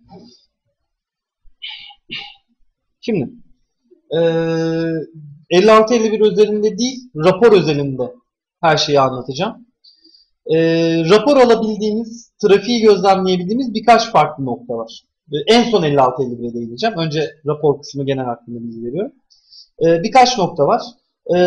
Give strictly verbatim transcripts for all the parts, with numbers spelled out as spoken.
Şimdi e, elli altı elli bir özelinde değil, rapor özelinde her şeyi anlatacağım. E, rapor alabildiğimiz, trafiği gözlemleyebildiğimiz birkaç farklı nokta var. E, en son elli altı elli bire değineceğim. Önce rapor kısmı genel hakkında bilgi veriyorum. E, birkaç nokta var. E,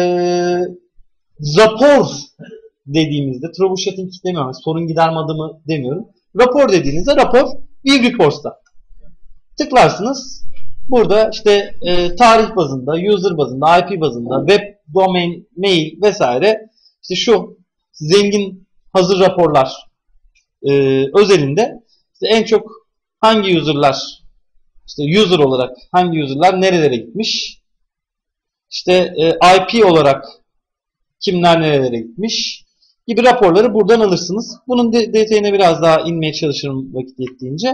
rapor dediğimizde, troubleshooting demiyorum, sorun giderme adımı demiyorum. Rapor dediğinizde rapor bir reports'ta. Tıklarsınız. Burada işte e, tarih bazında, user bazında, I P bazında, web, domain, mail vesaire işte şu zengin hazır raporlar e, özelinde işte en çok hangi user'lar işte user olarak hangi user'lar nerelere gitmiş, işte e, I P olarak kimler nerelere gitmiş gibi raporları buradan alırsınız. Bunun de detayına biraz daha inmeye çalışırım vakit yettiğince.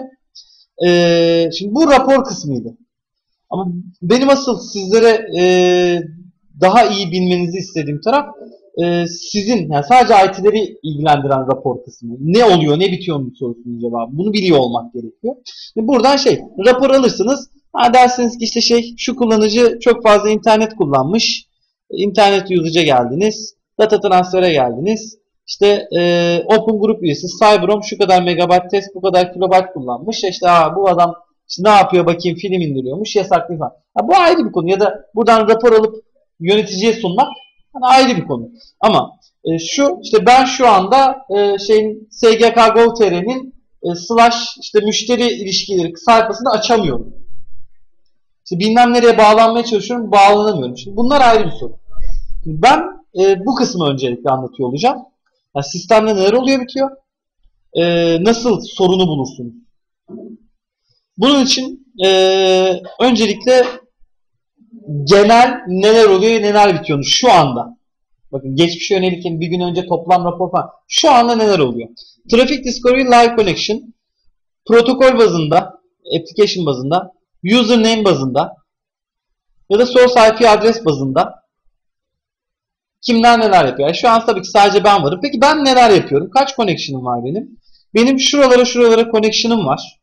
E, şimdi bu rapor kısmıydı. Ama benim asıl sizlere e, daha iyi bilmenizi istediğim taraf e, sizin yani sadece I T'leri ilgilendiren rapor kısmı. Ne oluyor, ne bitiyor mu sorusunun cevabı. Bunu biliyor olmak gerekiyor. Şimdi buradan şey, rapor alırsınız. Ha dersiniz ki işte şey, şu kullanıcı çok fazla internet kullanmış. İnternet usage'e geldiniz. Data transfer'e geldiniz. İşte e, Open Group üyesi Cyberom şu kadar megabayt test, bu kadar kilobayt kullanmış. İşte ha, bu adam İşte ne yapıyor bakayım, film indiriyormuş, yasaklı falan. Ha, bu ayrı bir konu. Ya da buradan rapor alıp yöneticiye sunmak hani ayrı bir konu. Ama e, şu işte ben şu anda e, şeyin S G K Gov T R'nin e, slash işte müşteri ilişkileri sayfasını açamıyorum. İşte bilmem nereye bağlanmaya çalışıyorum, bağlanamıyorum. Şimdi bunlar ayrı bir sorun. Şimdi ben e, bu kısmı öncelikle anlatıyor olacağım. Yani sistemde neler oluyor bitiyor? E, nasıl sorunu bulursunuz? Bunun için e, öncelikle genel neler oluyor, neler bitiyor şu anda. Bakın geçmişe yönelik bir gün önce toplam rapor falan. Şu anda neler oluyor? Traffic Discovery Live Connection, protokol bazında, application bazında, username bazında ya da source I P adres bazında kimler neler yapıyor? Yani şu an tabii ki sadece ben varım. Peki ben neler yapıyorum? Kaç connection'ım var benim? Benim şuralara şuralara connection'ım var.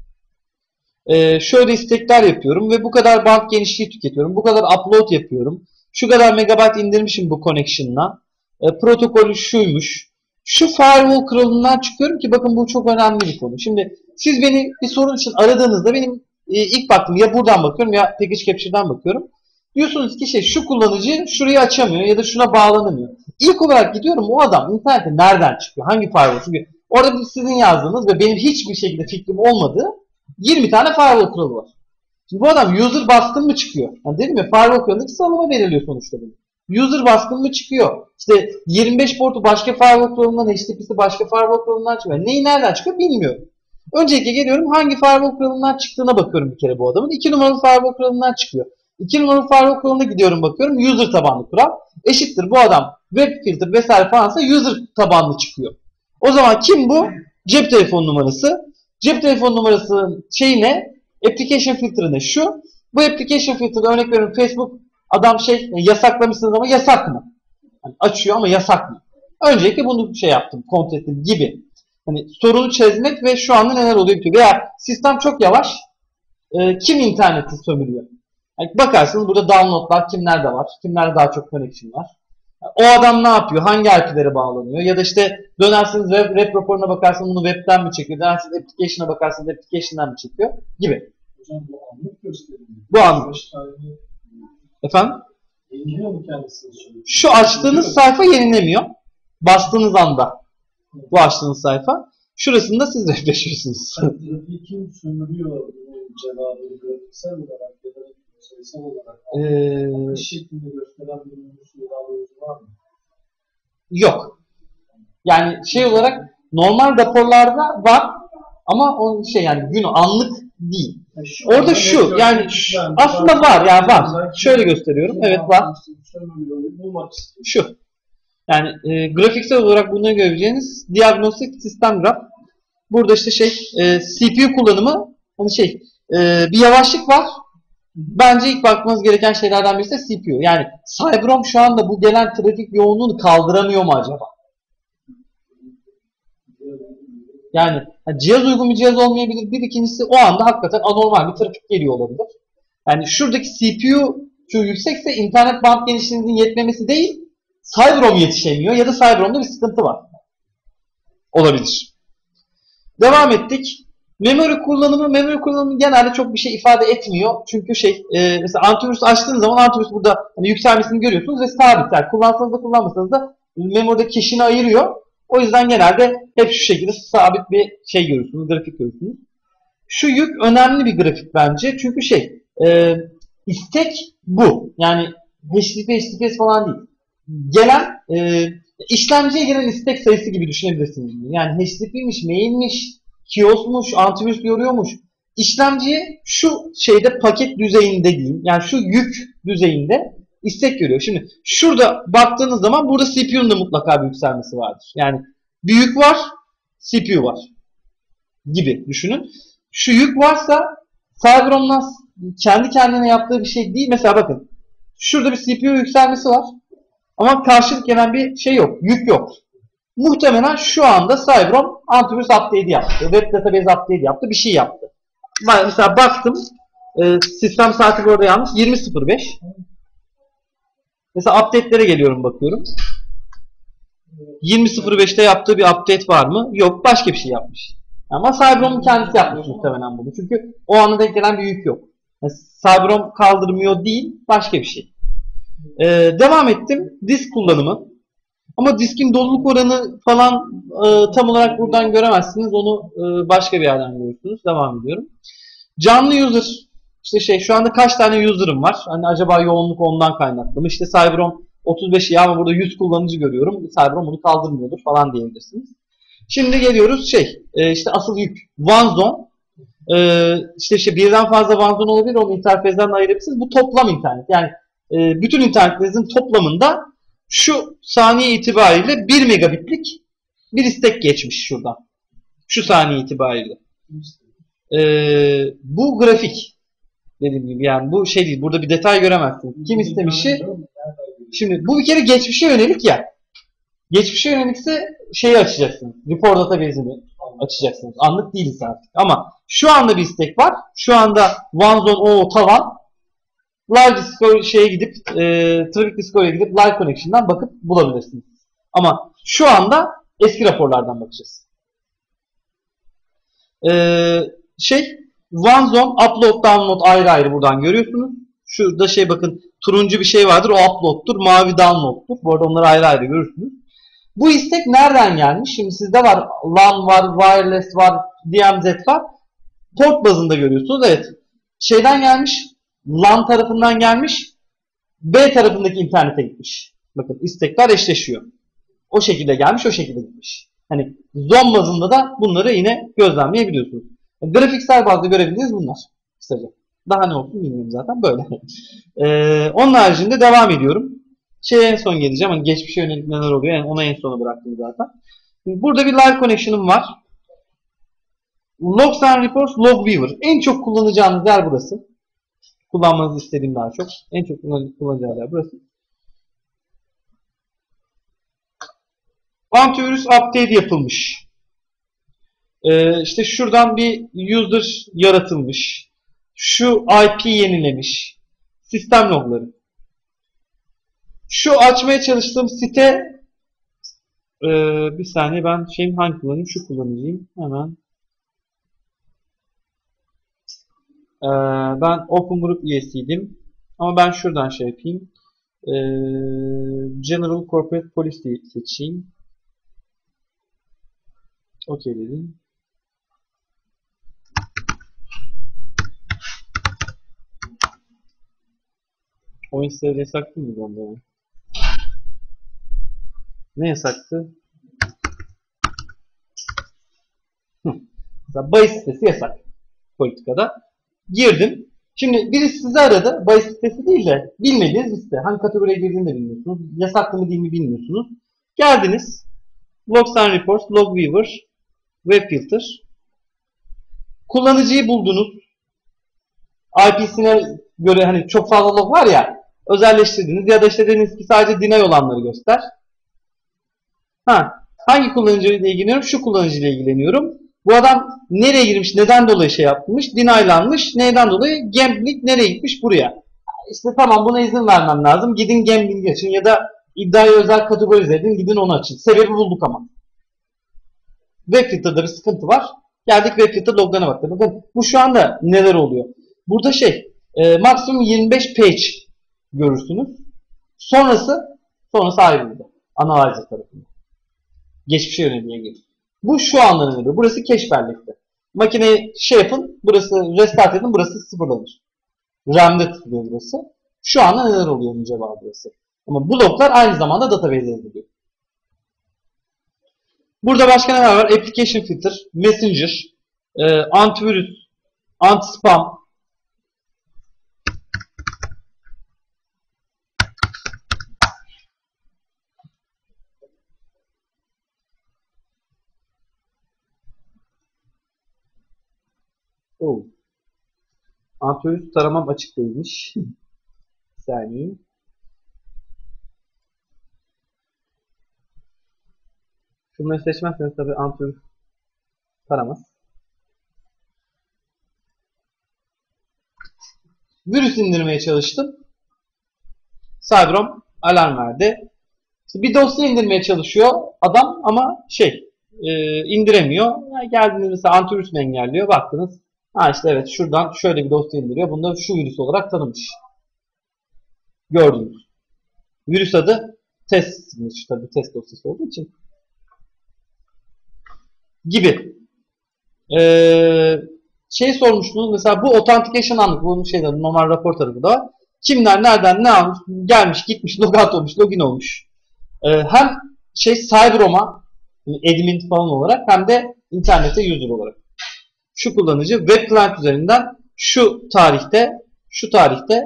Ee, şöyle istekler yapıyorum ve bu kadar band genişliği tüketiyorum. Bu kadar upload yapıyorum. Şu kadar megabayt indirmişim bu connection'la. E, protokolü şuymuş. Şu firewall kuralından çıkıyorum ki bakın bu çok önemli bir konu. Şimdi siz beni bir sorun için aradığınızda benim e, ilk baktım ya buradan bakıyorum ya package capture'dan bakıyorum. Diyorsunuz ki şey şu kullanıcı şurayı açamıyor ya da şuna bağlanamıyor. İlk olarak gidiyorum o adam internete nereden çıkıyor? Hangi firewall? Çünkü orada sizin yazdığınız ve benim hiçbir şekilde fikrim olmadığı yirmi tane firewall kuralı var. Şimdi bu adam user baskın mı çıkıyor? Yani dedim ya firewall kuralındaki sınırlama veriliyor sonuçta benim. User baskın mı çıkıyor? İşte yirmi beş portu başka firewall kuralından, H T T P'si başka firewall kuralından çıkıyor. Neyi nereden çıkıyor bilmiyorum. Öncelikle geliyorum hangi firewall kuralından çıktığına bakıyorum bir kere bu adamın. iki numaralı firewall kuralından çıkıyor. iki numaralı firewall kuralına gidiyorum bakıyorum. User tabanlı kural. Eşittir bu adam web filter vesaire falansa user tabanlı çıkıyor. O zaman kim bu? Cep telefon numarası. Cep telefon numarası şey ne? Application filtre ne? Şu. Bu application filtre örnek veriyorum Facebook adam şey yasaklamışsınız ama yasak mı? Yani açıyor ama yasak mı? Öncelikle bunu şey yaptım, kontrol ettim gibi. Hani sorunu çözmek ve şu anda neler oluyor bitiyor. Veya sistem çok yavaş. E, kim interneti sömürüyor? Yani bakarsınız burada downloadlar kimlerde var? Kimlerde daha çok connection var? O adam ne yapıyor? Hangi I P'lere bağlanıyor? Ya da işte dönersiniz web, web raporuna bakarsınız bunu web'ten mi çekiyor? Dönersiniz application'a bakarsınız application'dan mı çekiyor? Gibi. Hocam bu anlık gösteriyor. Bu anlık. Efendim? Yeniliyor mu kendisini? Şu açtığınız sayfa yenilemiyor. Bastığınız anda. Bu açtığınız sayfa. Şurasında siz refresh'irsiniz. Trafiği kim sömürüyor cevabını grafiksel olarak ya da sayısal olarak ee, bir şekilde gösteren bir usul var mı? Yok. Yani şey olarak normal raporlarda var ama o şey yani gün anlık değil. Yani şu orada şu yani şu, aslında var yani var. Şöyle gösteriyorum. Evet var. Şu. Yani e, grafiksel olarak bunları görebileceğiniz diagnostik sistem graf. Burada işte şey e, C P U kullanımı hani şey e, bir yavaşlık var. Bence ilk bakmanız gereken şeylerden birisi de C P U. Yani Cyberom şu anda bu gelen trafik yoğunluğunu kaldıramıyor mu acaba? Yani cihaz uygun bir cihaz olmayabilir. Bir ikincisi o anda hakikaten anormal bir trafik geliyor olabilir. Yani şuradaki C P U şu yüksekse internet band genişliğinin yetmemesi değil, Cyberrom yetişemiyor ya da Cyberrom'da bir sıkıntı var. Olabilir. Devam ettik. Memory kullanımı, memory kullanımı genelde çok bir şey ifade etmiyor. Çünkü şey, e, mesela antivirüs açtığınız zaman antivirüs burada hani yükselmesini görüyorsunuz ve sabit. Yani kullansanız da kullanmasanız da memory'de cache'ini ayırıyor. O yüzden genelde hep şu şekilde sabit bir şey görürsünüz, grafik görürsünüz. Şu yük önemli bir grafik bence. Çünkü şey, e, istek bu. Yani H T T P, H T T P S falan değil. Gelen, e, işlemciye gelen istek sayısı gibi düşünebilirsiniz. Yani H T T P'miş, mailmiş, kiosmuş, antivirüs yoruyormuş. İşlemciye şu şeyde paket düzeyinde diyeyim. Yani şu yük düzeyinde istek görüyor. Şimdi şurada baktığınız zaman burada C P U'nun da mutlaka bir yükselmesi vardır. Yani bir yük var, C P U var gibi düşünün. Şu yük varsa Cyberrom'dan kendi kendine yaptığı bir şey değil. Mesela bakın şurada bir C P U yükselmesi var. Ama karşılık gelen bir şey yok. Yük yok. Muhtemelen şu anda Cyberrom antivirüs update yaptı. Web database update yaptı. Bir şey yaptı. Mesela baktım. E, sistem saati bu arada yanlış. yirmi sıfır beş. Mesela update'lere geliyorum bakıyorum. yirmi sıfır beşte yaptığı bir update var mı? Yok. Başka bir şey yapmış. Ama Cyberrom'un kendisi yapmış muhtemelen bunu. Çünkü o ana denk gelen bir yük yok. Yani Cyberrom kaldırmıyor değil. Başka bir şey. Ee, devam ettim. Disk kullanımı. Ama diskin doluluk oranı falan e, tam olarak buradan göremezsiniz. Onu e, başka bir yerden görürsünüz. Devam ediyorum. Canlı user. İşte şey şu anda kaç tane user'ım var? Hani acaba yoğunluk ondan kaynaklı mı? İşte Cyberrom otuz beş ya ama burada yüz kullanıcı görüyorum. Cyberrom bunu kaldırmıyordur falan diyebilirsiniz. Şimdi geliyoruz şey e, işte asıl yük. OneZone. E, işte, işte birden fazla OneZone olabilir. Onu interfezden ayırabilirsiniz. Bu toplam internet. Yani e, bütün internetlerinizin toplamında şu saniye itibariyle bir megabitlik bir istek geçmiş şuradan. Şu saniye itibariyle. Ee, bu grafik dediğim gibi yani bu şey değil. Burada bir detay göremezsiniz. Kim istemişi? Şimdi bu bir kere geçmişe yönelik ya. Geçmişe yönelikse şeyi açacaksınız. Report database'ini açacaksınız. Anlık değiliz artık. Ama şu anda bir istek var. Şu anda OneZone o tavan. Live Discovery şeye gidip, e, Traffic Discovery'e gidip Live Connection'dan bakıp bulabilirsiniz. Ama şu anda eski raporlardan bakacağız. Ee, şey, OneZone, Upload, Download ayrı ayrı buradan görüyorsunuz. Şurada şey bakın, turuncu bir şey vardır, o Upload'tur, mavi Download'tur. Bu arada onları ayrı ayrı görürsünüz. Bu istek nereden gelmiş? Şimdi sizde var, LAN var, Wireless var, D M Z var. Port bazında görüyorsunuz. Evet, şeyden gelmiş. LAN tarafından gelmiş, B tarafındaki internete gitmiş. Bakın istekler eşleşiyor. O şekilde gelmiş, o şekilde gitmiş. Hani zon bazında da bunları yine gözlemleyebiliyorsunuz. Yani grafiksel bazda görebildiğiniz bunlar. Kısaca. Daha ne olsun bilmiyorum zaten böyle. ee, onun haricinde devam ediyorum. Şeye en son geleceğim. Hani geçmişe yönelik neler oluyor. Yani ona en sona bıraktım zaten. Şimdi burada bir live connection'ım var. Logs and Reports Logweaver. En çok kullanacağınız yer burası. Kullanmanızı istediğim daha çok. En çok kullanacağınız yer burası. Antivirüs update yapılmış. Ee, işte şuradan bir user yaratılmış. Şu I P yenilemiş. Sistem logları. Şu açmaya çalıştığım site e, bir saniye ben şeyim hangi kullanayım? Şu kullanacağım. Hemen. Ee, ben Open Group üyesiydim. Ama ben şuradan şey yapayım. Ee, General Corporate Policy seçeyim. Okey dedim. Oyun siteleri yasak değil miydi onda? Yani? Ne yasaktı? Mesela bahis sitesi yasak. Politikada. Girdim. Şimdi birisi sizi aradı. Bahis sitesi değil de bilmediğiniz bir site. Hangi kategoriye girdiğini de bilmiyorsunuz. Yasaklı mı değil mi bilmiyorsunuz. Geldiniz. Logs and Reports, Logweaver, Web Filter. Kullanıcıyı buldunuz. I P'sine göre hani çok fazla log var ya, özelleştirdiniz ya da işte dediniz ki sadece deny olanları göster. Ha, Hangi kullanıcıyla ilgileniyorum? Şu kullanıcıyla ilgileniyorum. Bu adam nereye girmiş, neden dolayı şey yapmış, denaylanmış, neden dolayı gambling nereye gitmiş buraya. İşte tamam buna izin vermem lazım. Gidin gambling açın ya da iddiayı özel kategorize edin, gidin onu açın. Sebebi bulduk ama. WebFilter'da bir sıkıntı var. Geldik WebFilter loglarına baktık. Bakın bu şu anda neler oluyor. Burada şey, e, maksimum yirmi beş page görürsünüz. Sonrası, sonrası ayrıldı. Analyzer tarafında. Geçmişe yöneliyor gibi. Bu şu anlamda oluyor. Burası cache bellekte. Makineyi şey yapın, burası restart edin, burası sıfırlanır. RAM'de tutuluyor burası. Şu anda neler oluyor bunun cevabı burası. Ama bu loglar aynı zamanda database'e ediliyor. Burada başka neler var? Application filter, messenger, e, antivirüs, anti-spam. Oh. Antivirüs taramam açık değilmiş. Bir saniye. Şunları seçmezseniz tabi antivirüs taramaz. Virüs indirmeye çalıştım. Cyberom alarm verdi. İşte bir dosya indirmeye çalışıyor adam ama şey e, indiremiyor. Yani geldiğinizde mesela antivirüs mü engelliyor? Baktınız. Ha işte evet şuradan şöyle bir dosya indiriyor. Bunda şu virüs olarak tanımış. Gördünüz. Virüs adı test. Tabii test dosyası olduğu için. Gibi. Ee, şey sormuştunuz mesela bu authentication anlık bunun şeyleri normal rapor tarafı da var. Kimler nereden ne almış gelmiş gitmiş logout olmuş login olmuş. Ee, hem şey Cyberom'a admin falan olarak hem de internete user olarak. Şu kullanıcı web client üzerinden şu tarihte şu tarihte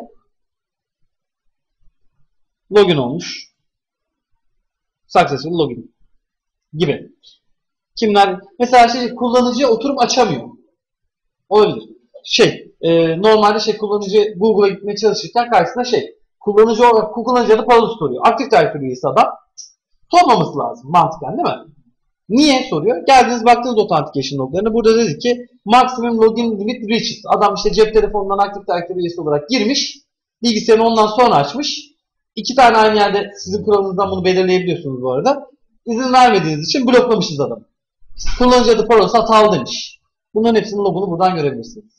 login olmuş. Successful login gibi. Kimler? Mesela şey kullanıcı oturup açamıyor. Olabilir. Şey, e, normalde şey kullanıcı Google'a gitmeye çalışırken karşısına şey, kullanıcı olarak kullanıcı adı parola soruyor. Aktif Directory üyesi adam sormaması lazım mantıken değil mi? Niye soruyor? Geldiniz baktınız authentication loglarına. Burada dedi ki maximum login limit reached. Adam işte cep telefonundan Active Directory üyesi olarak girmiş. Bilgisayarını ondan sonra açmış. İki tane aynı yerde sizin kuralınızdan bunu belirleyebiliyorsunuz bu arada. İzin vermediğiniz için bloklamışız adamı. Kullanıcı adı parolası hatalı demiş. Bunların hepsinin logunu buradan görebilirsiniz.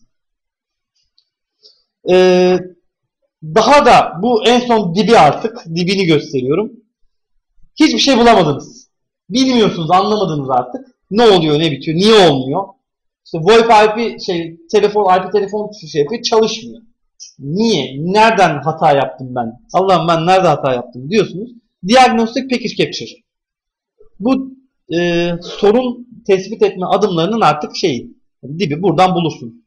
Ee, daha da bu en son dibi artık. Dibini gösteriyorum. Hiçbir şey bulamadınız. Bilmiyorsunuz, anlamadınız artık. Ne oluyor, ne bitiyor, niye olmuyor? İşte VoIP I P şey, telefon, I P telefon şey yapıyor, çalışmıyor. Niye? Nereden hata yaptım ben? Allah'ım ben nerede hata yaptım diyorsunuz. Diagnostic Package Capture. Bu e, sorun tespit etme adımlarının artık şeyi, dibi buradan bulursun.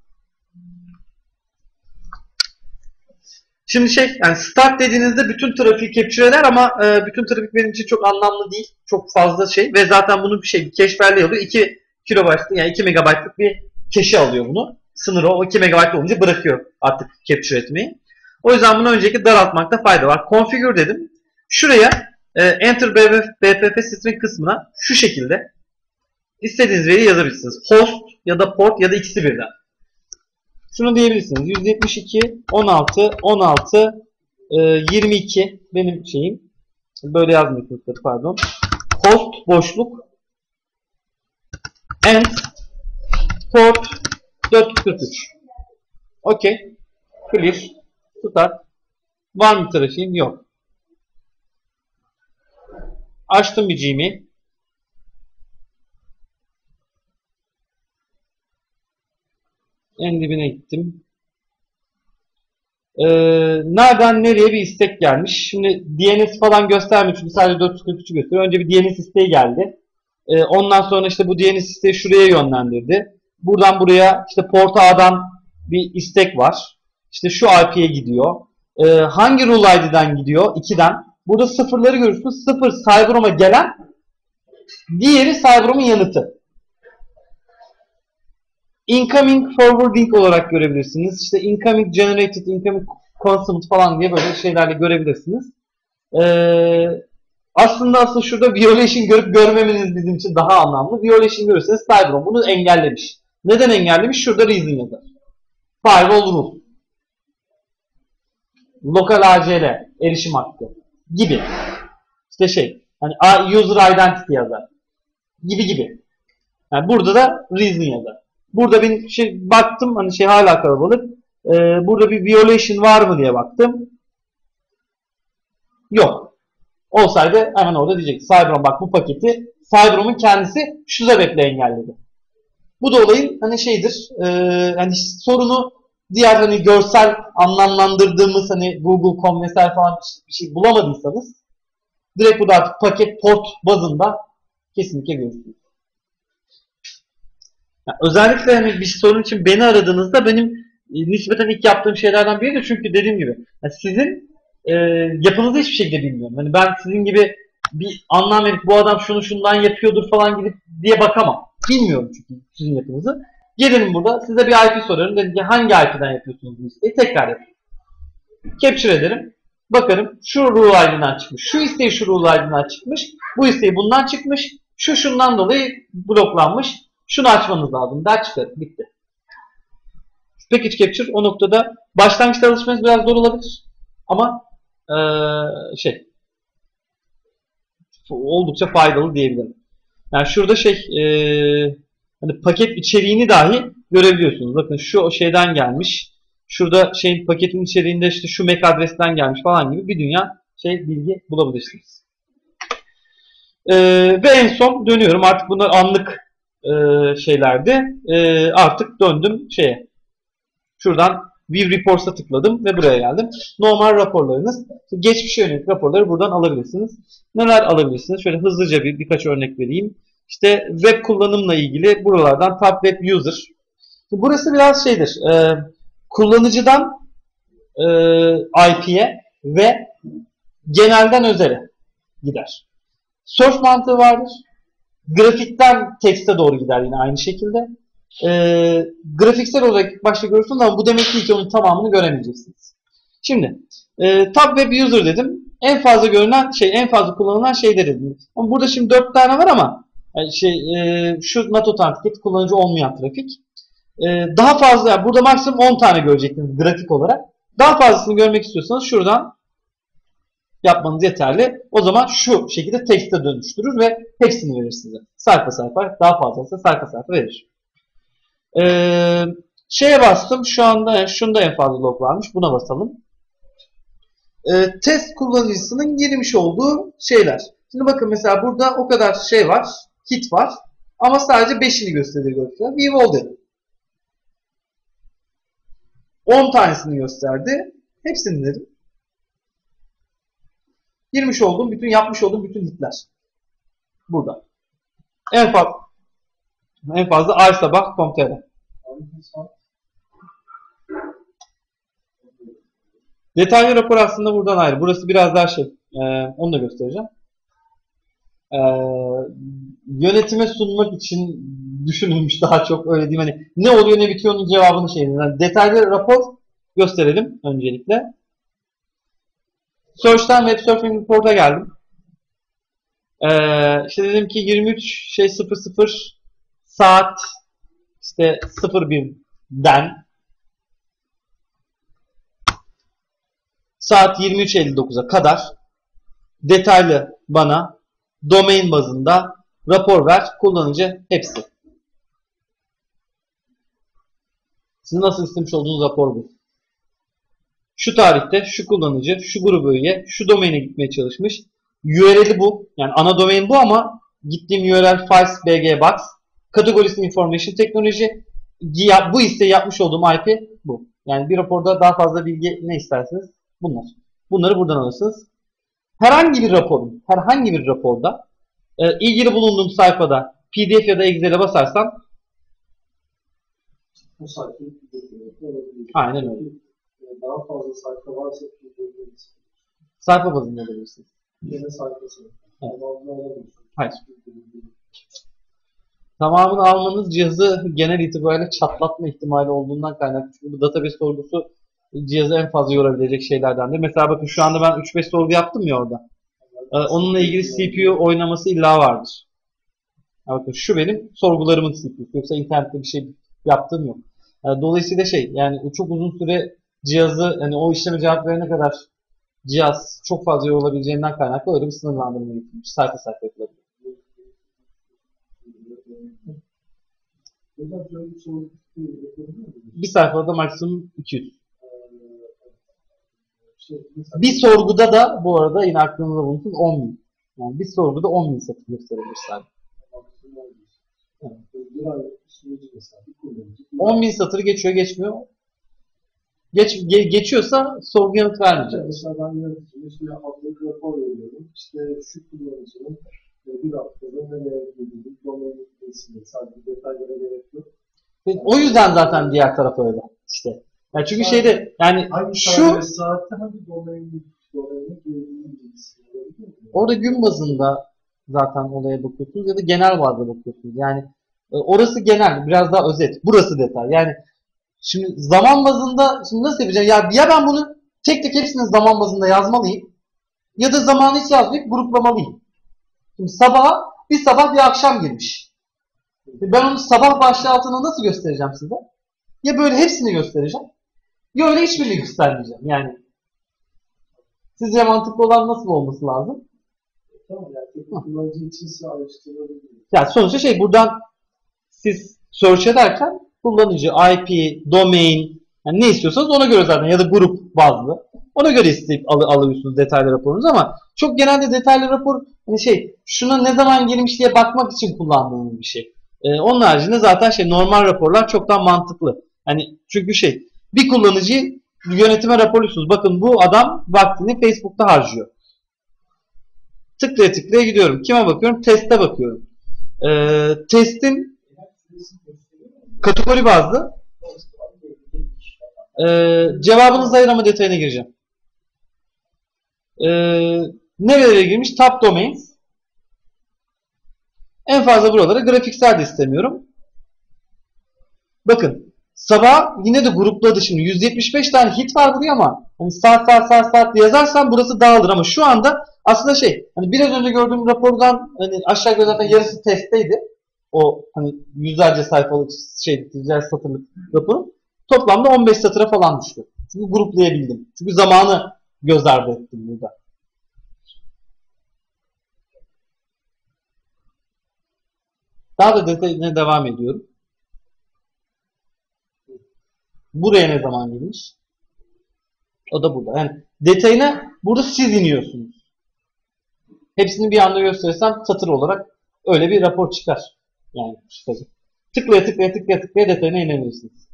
Şimdi şey, yani start dediğinizde bütün trafiği capture eder ama e, bütün trafik benim için çok anlamlı değil. Çok fazla şey ve zaten bunun bir şey, bir cache belleği alıyor. iki kilobaytlık yani iki megabaytlık bir cache alıyor bunu. Sınırı o iki megabayt olunca bırakıyor artık capture etmeyi. O yüzden bunu önceki daraltmakta fayda var. Configure dedim. Şuraya e, Enter B P F string kısmına şu şekilde istediğiniz veriyi yazabilirsiniz. Host ya da port ya da ikisi birden. Şunu diyebilirsiniz. yüz yetmiş iki, on altı, on altı, yirmi iki benim şeyim. Böyle yazmıyorsunuz pardon. Host boşluk and port dört yüz kırk üç. Okey. Clear. Tutar. Var mı trafiğim? Yok. Açtım bir Gmail. En dibine gittim. Ee, nereden nereye bir istek gelmiş. Şimdi D N S falan göstermiyor çünkü sadece dört yüz kırk üçü gösteriyor. Önce bir D N S isteği geldi. Ee, ondan sonra işte bu D N S isteği şuraya yönlendirdi. Buradan buraya işte port A'dan bir istek var. İşte şu I P'ye gidiyor. Ee, hangi rule I D'den gidiyor? ikiden. Burada sıfırları görürsünüz. Sıfır Cyberom'a gelen, diğeri Cyberom'un yanıtı. Incoming forwarding olarak görebilirsiniz. İşte incoming generated, incoming consumed falan diye böyle şeylerle görebilirsiniz. Ee, Aslında aslında şurada violation görüp görmemeniz bizim için daha anlamlı. Violation görürseniz Cyberon bunu engellemiş. Neden engellemiş? Şurada reason yazar. Firewall rule. Lokal A C L. Erişim hakkı. Gibi. İşte şey. Hani user identity yazar. Gibi gibi. Yani burada da reason yazar. Burada ben şey baktım hani şey hala kalabalık. Ee, burada bir violation var mı diye baktım. Yok. Olsaydı hemen orada diyecek. Cyberon bak bu paketi Cyberon'un kendisi şu sebeple engelledi. Bu da olayın hani şeydir. E, hani sorunu diğer hani görsel anlamlandırdığımız hani Google nokta com vesaire falan bir şey bulamadıysanız direkt burada artık paket port bazında kesinlikle görürsünüz. Yani özellikle hani bir sorun için beni aradığınızda benim e, nispeten ilk yaptığım şeylerden biridir. Çünkü dediğim gibi yani sizin e, yapınızı hiçbir şekilde bilmiyorum. Yani ben sizin gibi bir anlam verip bu adam şunu şundan yapıyordur falan gidip diye bakamam. Bilmiyorum çünkü sizin yapınızı. Gelelim burada size bir I P soruyorum. Dedim ki hangi I P'den yapıyorsunuz bu isteği? Tekrar yapın. Capture ederim. Bakarım şu rule I D'den çıkmış. Şu isteği şu rule I D'den çıkmış. Bu isteği bundan çıkmış. Şu şundan dolayı bloklanmış. Şunu açmanız lazım. Der çıkar. Bitti. Package Capture o noktada başlangıçta alışmanız biraz zor olabilir. Ama ee, şey oldukça faydalı diyebilirim. Yani şurada şey ee, hani paket içeriğini dahi görebiliyorsunuz. Bakın şu şeyden gelmiş. Şurada şeyin paketin içeriğinde işte şu M A C adresten gelmiş falan gibi bir dünya şey bilgi bulabilirsiniz. Ee, ve en son dönüyorum. Artık bunlar anlık e, şeylerdi. E, artık döndüm şeye. Şuradan View Reports'a tıkladım ve buraya geldim. Normal raporlarınız. Geçmişe yönelik raporları buradan alabilirsiniz. Neler alabilirsiniz? Şöyle hızlıca bir birkaç örnek vereyim. İşte web kullanımla ilgili buralardan Tab Web User. Burası biraz şeydir. E, kullanıcıdan e, I P'ye ve genelden özele gider. Source mantığı vardır. Grafikten tekste doğru gider yine aynı şekilde. E, grafiksel olarak ilk başta görürsünüz ama bu demek değil ki onun tamamını göremeyeceksiniz. Şimdi e, Tab Web User dedim. En fazla görünen şey, en fazla kullanılan şey dedim. Ama burada şimdi dört tane var ama şey e, şu not authenticate kullanıcı olmayan trafik. E, daha fazla yani burada maksimum on tane göreceksiniz grafik olarak. Daha fazlasını görmek istiyorsanız şuradan yapmanız yeterli. O zaman şu şekilde tekste dönüştürür ve hepsini verir size. Sayfa sayfa, daha fazlası sayfa sayfa verir. Ee, şeye bastım. Şu anda yani şunda en fazla log varmış. Buna basalım. Ee, test kullanıcısının girmiş olduğu şeyler. Şimdi bakın mesela burada o kadar şey var. Hit var. Ama sadece beşini gösteriyor. View all dedim. on tanesini gösterdi. Hepsini dedim. Girmiş olduğum, bütün yapmış olduğum bütün hitler. Burada. En fazla en fazla aysabah nokta com nokta tr. Detaylı rapor aslında buradan ayrı. Burası biraz daha şey. E, onu da göstereceğim. E, yönetime sunmak için düşünülmüş daha çok öyle diyeyim. Hani ne oluyor ne bitiyor onun cevabını şey. Yani detaylı rapor gösterelim öncelikle. Search'ten Web Surfing Report'a geldim. Ee, işte dedim ki yirmi üç şey sıfır sıfır saat işte sıfır birden saat yirmi üç elli dokuza kadar detaylı bana domain bazında rapor ver, kullanıcı hepsi. Siz nasıl istemiş olduğunuz rapor bu. Şu tarihte şu kullanıcı, şu grubu üye, şu domaine gitmeye çalışmış. U R L'i bu. Yani ana domain bu ama gittiğim U R L files bg box. Kategorisi information technology. Bu isteği yapmış olduğum I P bu. Yani bir raporda daha fazla bilgi ne isterseniz bunlar. Bunları buradan alırsınız. Herhangi bir raporun, herhangi bir raporda e, ilgili bulunduğum sayfada P D F ya da Excel'e basarsam bu sayfayı aynen öyle. Daha fazla sayfa varsa P D F sayfa bazında alabilirsiniz. Yine sayfası. Evet. Tamamını alamıyorsunuz. Hayır. Tamamını almanız cihazı genel itibariyle çatlatma ihtimali olduğundan kaynaklı. Çünkü bu database sorgusu cihazı en fazla yorabilecek şeylerdendir. Mesela bakın şu anda ben üç beş sorgu yaptım ya orada. Ee, onunla ilgili C P U oynaması illa vardır. Ya bakın şu benim sorgularımın C P U'su. Yoksa internette bir şey yaptığım yok. Ee, dolayısıyla şey yani çok uzun süre cihazı hani o işleme cevap verene kadar cihaz çok fazla yorulabileceğinden kaynaklı öyle bir sınırlandırma getirmiş. Sayfa sayfa yapılabilir. Bir sayfada maksimum iki yüz. Bir sorguda da bu arada yine aklınızda bulunsun on bin. Yani bir sorguda on bin satır gösterebilir sadece. on bin satırı geçiyor geçmiyor. Geç, ge, geçiyorsa sorgu yanıt vermeyecek. Mesela ben yöneticime işte haftalık rapor veriyorum. İşte şu kullanıcının bir haftada nereye gidiyor, domain ilgili sadece detaylara gerek yok. O yüzden zaten diğer taraf öyle işte. Yani çünkü sadece, şeyde yani şu saatte hangi domain domaini bilgisi orada gün bazında zaten olaya bakıyorsunuz ya da genel bazda bakıyorsunuz. Yani orası genel, biraz daha özet. Burası detay. Yani şimdi zaman bazında şimdi nasıl yapacağım? Ya, ya ben bunu tek tek hepsini zaman bazında yazmalıyım ya da zamanı hiç yazmayıp gruplamalıyım. Şimdi sabah bir sabah bir akşam girmiş. Ben onu sabah başlığı altına nasıl göstereceğim size? Ya böyle hepsini göstereceğim ya öyle hiçbirini göstermeyeceğim. Yani sizce mantıklı olan nasıl olması lazım? Tamam yani kullanıcı için size ayrıştırılabilir. Yani sonuçta şey buradan siz search ederken kullanıcı, I P, domain yani ne istiyorsanız ona göre zaten ya da grup bazlı. Ona göre isteyip al alıyorsunuz detaylı raporunuzu ama çok genelde detaylı rapor hani şey şuna ne zaman girmiş diye bakmak için kullandığımız bir şey. Ee, onun haricinde zaten şey normal raporlar çok daha mantıklı. Hani çünkü şey bir kullanıcıyı yönetime raporluyorsunuz. Bakın bu adam vaktini Facebook'ta harcıyor. Tıklaya tıklaya gidiyorum. Kime bakıyorum? Teste bakıyorum. Ee, testin kategori bazlı ee, cevabınızı ayır ama detayına gireceğim. Ee, nerelere girmiş? Top domains. En fazla buralara grafiksel de istemiyorum. Bakın sabah yine de grupladı şimdi. yüz yetmiş beş tane hit var buraya ama hani saat saat saat saat yazarsan burası dağılır ama şu anda aslında şey hani biraz önce gördüğüm rapordan hani aşağı yukarı zaten yarısı testteydi. O hani yüzlerce sayfalık şey yüzlerce satırlık rapor. Toplamda on beş satıra falan düştü. Çünkü gruplayabildim. Çünkü zamanı göz ardı ettim burada. Daha da detayına devam ediyorum. Buraya ne zaman girmiş? O da burada. Yani detayına burada siz iniyorsunuz. Hepsini bir anda gösterirsem satır olarak öyle bir rapor çıkar. Yani çıkacak. Tıklaya tıklaya tıklaya tıklaya detayına inebilirsiniz.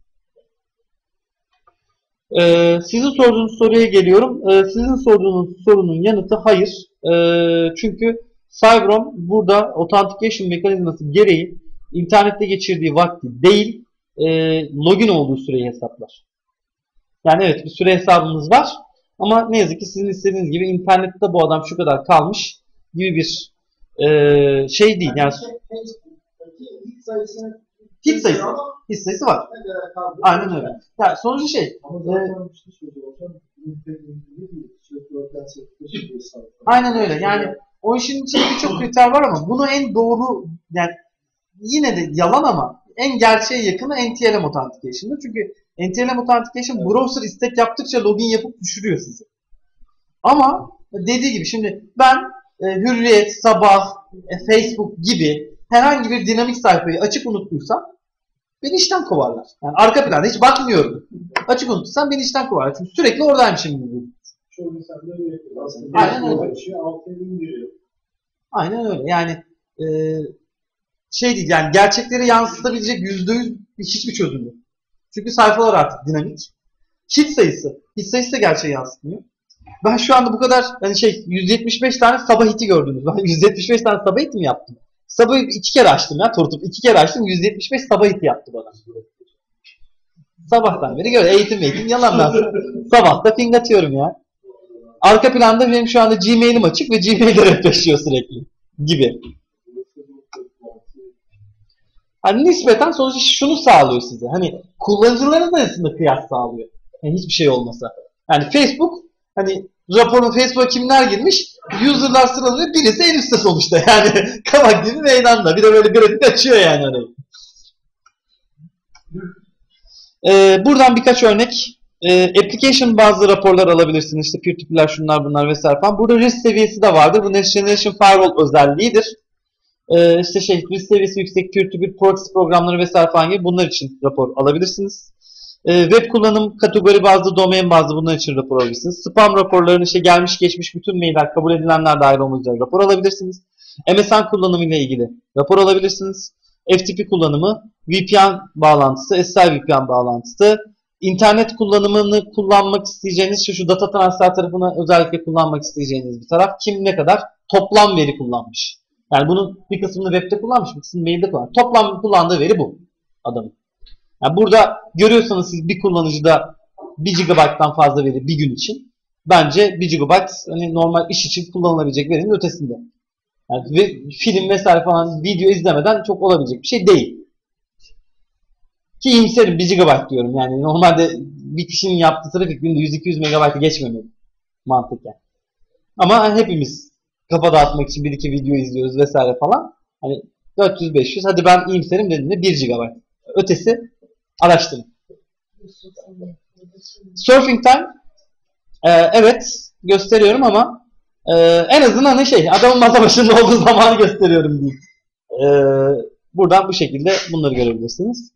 Ee, sizin sorduğunuz soruya geliyorum. Ee, sizin sorduğunuz sorunun yanıtı hayır. Ee, çünkü Cyberom burada authentication mekanizması gereği internette geçirdiği vakti değil, e, login olduğu süreyi hesaplar. Yani evet bir süre hesabınız var ama ne yazık ki sizin istediğiniz gibi internette bu adam şu kadar kalmış gibi bir e, şey değil. Yani hit sayısı hit sayısı, hit sayısı var. Aynen öyle. Yani sonuçta şey e, aynen öyle. Yani o işin içinde birçok kriter var ama bunu en doğru yani yine de yalan ama en gerçeğe yakını N T L M Authentication'da. Çünkü N T L M Authentication evet. Browser istek yaptıkça login yapıp düşürüyor sizi. Ama dediği gibi şimdi ben e, Hürriyet, Sabah, e, Facebook gibi herhangi bir dinamik sayfayı açık unuttuysam beni işten kovarlar. Yani arka planda hiç bakmıyorum. Açık unuttuysam beni işten kovarlar. Çünkü sürekli oradaymışım gibi. Aynen öyle. Aynen öyle. Yani e, şey değil yani gerçekleri yansıtabilecek yüzde yüz hiçbir çözüm yok. Çünkü sayfalar artık dinamik. Hit sayısı. Hit sayısı da gerçeği yansıtmıyor. Ben şu anda bu kadar hani şey yüz yetmiş beş tane sabah hiti gördünüz. Ben yüz yetmiş beş tane sabah hiti mi yaptım? Sabah iki kere açtım ya turutup iki kere açtım yüz yetmiş beş sabah hiti yaptı bana. Sabahtan beri gör eğitim eğitim yalan ben. Sabah da ping atıyorum ya. Arka planda benim şu anda Gmail'im açık ve Gmail'de refreshliyor sürekli gibi. Hani nispeten sonuçta şunu sağlıyor size. Hani kullanıcıların arasında kıyas sağlıyor. Yani hiçbir şey olmasa. Yani Facebook hani raporun Facebook'a kimler girmiş? User'lar sıralıyor. Birisi en üstte sonuçta. Yani kabak gibi meydanda. Bir de böyle grafik açıyor yani orayı. Ee, buradan birkaç örnek. Ee, application bazı raporlar alabilirsiniz. İşte peer-to-peer'ler, şunlar bunlar vesaire falan. Burada risk seviyesi de vardır. Bu Next Generation Firewall özelliğidir. Ee, işte şey, risk seviyesi yüksek peer-to-peer proxy programları vesaire falan gibi bunlar için rapor alabilirsiniz. Ee, web kullanım, kategori bazlı, domain bazlı bunlar için rapor alabilirsiniz. Spam raporlarını işte gelmiş geçmiş bütün mailler, kabul edilenler dahil olmak üzere rapor alabilirsiniz. M S N kullanımı ile ilgili rapor alabilirsiniz. F T P kullanımı, V P N bağlantısı, S S L V P N bağlantısı, internet kullanımını kullanmak isteyeceğiniz şu, şu data transfer tarafını özellikle kullanmak isteyeceğiniz bir taraf. Kim ne kadar toplam veri kullanmış. Yani bunun bir kısmını webde kullanmış, bir kısmını mailde kullanmış. Toplam kullandığı veri bu adamın. Yani burada görüyorsanız siz bir kullanıcıda bir gigabayttan fazla veri bir gün için. Bence bir gigabayt hani normal iş için kullanılabilecek verinin ötesinde. Yani ve film vesaire falan video izlemeden çok olabilecek bir şey değil. Ki iyimserim bir gigabayt diyorum. Yani normalde bir kişinin yaptığı trafik günde yüz iki yüz megabaytı geçmemeli mantıken. Ama hepimiz kafa dağıtmak için bir iki video izliyoruz vesaire falan. Hani dört yüz beş yüz hadi ben iyimserim dediğinde bir gigabayt. Ötesi araştırın. Surfing time ee, evet gösteriyorum ama e, en azından ne şey adamın masa başında olduğu zamanı gösteriyorum diyeyim. Ee, buradan bu şekilde bunları görebilirsiniz.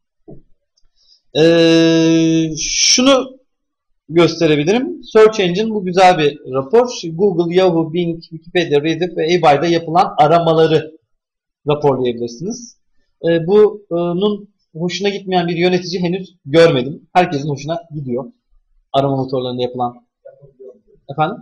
Ee, şunu gösterebilirim. Search Engine bu güzel bir rapor. Google, Yahoo, Bing, Wikipedia, Reddit ve A I'da yapılan aramaları raporlayabilirsiniz. Ee, bunun hoşuna gitmeyen bir yönetici henüz görmedim. Herkesin hoşuna gidiyor. Arama motorlarında yapılan. Efendim?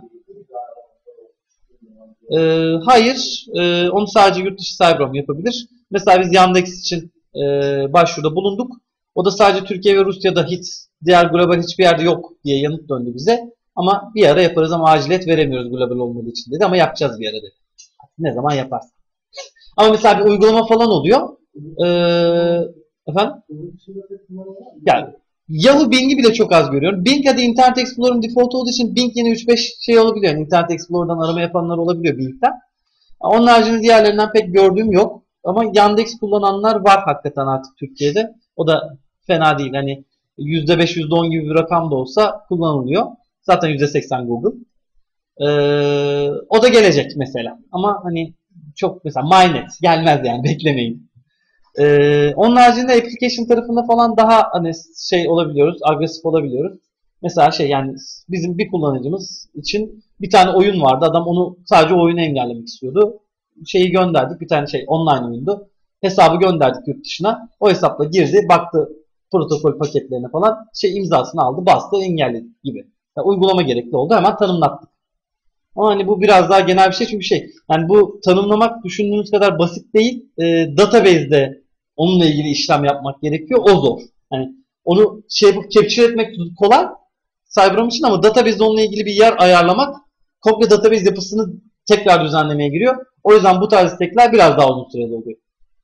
Ee, hayır. E, onu sadece yurt dışı CyberArk yapabilir. Mesela biz Yandex için e, başvuruda bulunduk. O da sadece Türkiye ve Rusya'da hit, diğer global hiçbir yerde yok diye yanıt döndü bize. Ama bir ara yaparız ama aciliyet veremiyoruz global olmadığı için dedi. Ama yapacağız bir ara dedi. Ne zaman yaparsın. Ama mesela bir uygulama falan oluyor. Ee, efendim? Yani Yahoo Bing'i bile çok az görüyorum. Bing hadi Internet Explorer'ın default olduğu için Bing yine üç beş şey olabiliyor. Yani Internet Explorer'dan arama yapanlar olabiliyor Bing'den. Onun haricinde diğerlerinden pek gördüğüm yok. Ama Yandex kullananlar var hakikaten artık Türkiye'de. O da fena değil. Hani yüzde beş yüzde on gibi bir rakam da olsa kullanılıyor. Zaten yüzde seksen Google. Ee, o da gelecek mesela. Ama hani çok mesela MyNet gelmez yani beklemeyin. Ee, onun haricinde application tarafında falan daha hani şey olabiliyoruz, agresif olabiliyoruz. Mesela şey yani bizim bir kullanıcımız için bir tane oyun vardı. Adam onu sadece oyunu engellemek istiyordu. Şeyi gönderdik. Bir tane şey online oyundu. Hesabı gönderdik yurt dışına. O hesapla girdi, baktı protokol paketlerine falan. Şey imzasını aldı, bastı, engelledi gibi. Yani uygulama gerekli oldu. Hemen tanımlattık. Ama hani bu biraz daha genel bir şey çünkü şey yani bu tanımlamak düşündüğünüz kadar basit değil. E, database'de onunla ilgili işlem yapmak gerekiyor. O zor. Yani onu şey yapıp capture etmek kolay CyberArk için ama database'de onunla ilgili bir yer ayarlamak komple database yapısını tekrar düzenlemeye giriyor. O yüzden bu tarz istekler biraz daha uzun süreli oluyor.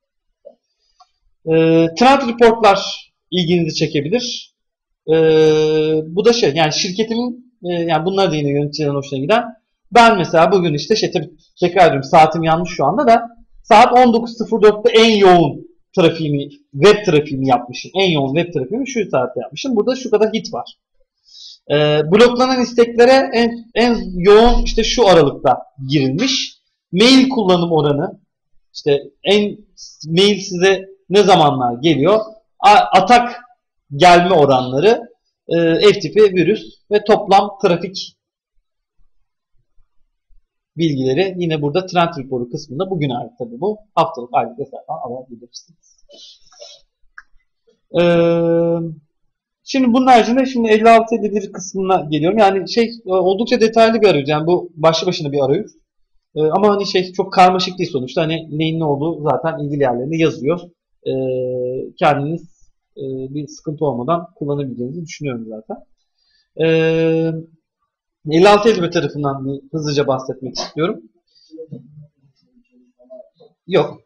E, trend reportlar ilginizi çekebilir. E, bu da şey yani şirketimin e, yani bunlar da yine yöneticilerin hoşuna giden. Ben mesela bugün işte şey tabii tekrar ediyorum saatim yanlış şu anda da saat on dokuz sıfır dörtte en yoğun trafiğimi, web trafiğimi yapmışım. En yoğun web trafiğimi şu saatte yapmışım. Burada şu kadar hit var. Ee, bloklanan isteklere en, en yoğun işte şu aralıkta girilmiş. Mail kullanım oranı işte en mail size ne zamanlar geliyor? Atak gelme oranları, e, F T P, virüs ve toplam trafik bilgileri yine burada trend raporu kısmında bugün ait tabii bu. Haftalık, aylık vesaire alabilirsiniz. Ee, şimdi bunun haricinde şimdi elli altı elli bir kısmına geliyorum. Yani şey oldukça detaylı bir arayüz. Yani bu başlı başına bir arayüz. Ee, ama hani şey çok karmaşık değil sonuçta. Hani neyin ne olduğu zaten ilgili yerlerinde yazıyor. Ee, kendiniz e, bir sıkıntı olmadan kullanabileceğinizi düşünüyorum zaten. Ee, elli altı elli bir tarafından bir hızlıca bahsetmek istiyorum. Yok.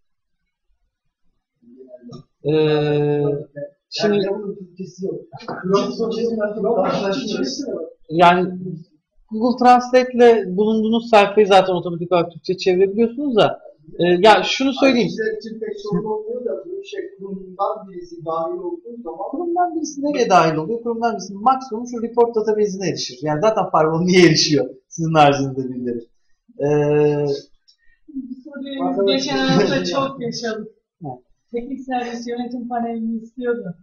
Ee, şimdi yani Google Translate ile bulunduğunuz sayfayı zaten otomatik olarak Türkçe çevirebiliyorsunuz da e, ya şunu söyleyeyim. Bizler için pek sorun olmuyor da bu şey kurumdan birisi dahil olduğu zaman Kurumdan birisi nereye dahil oluyor? Kurumdan birisi maksimum şu report database'ine erişir. Yani zaten firewall niye erişiyor? Sizin haricinizde birileri. Ee, Bu soruyu geçen hafta çok yaşadık. Evet. Teknik servis yönetim panelini istiyordu.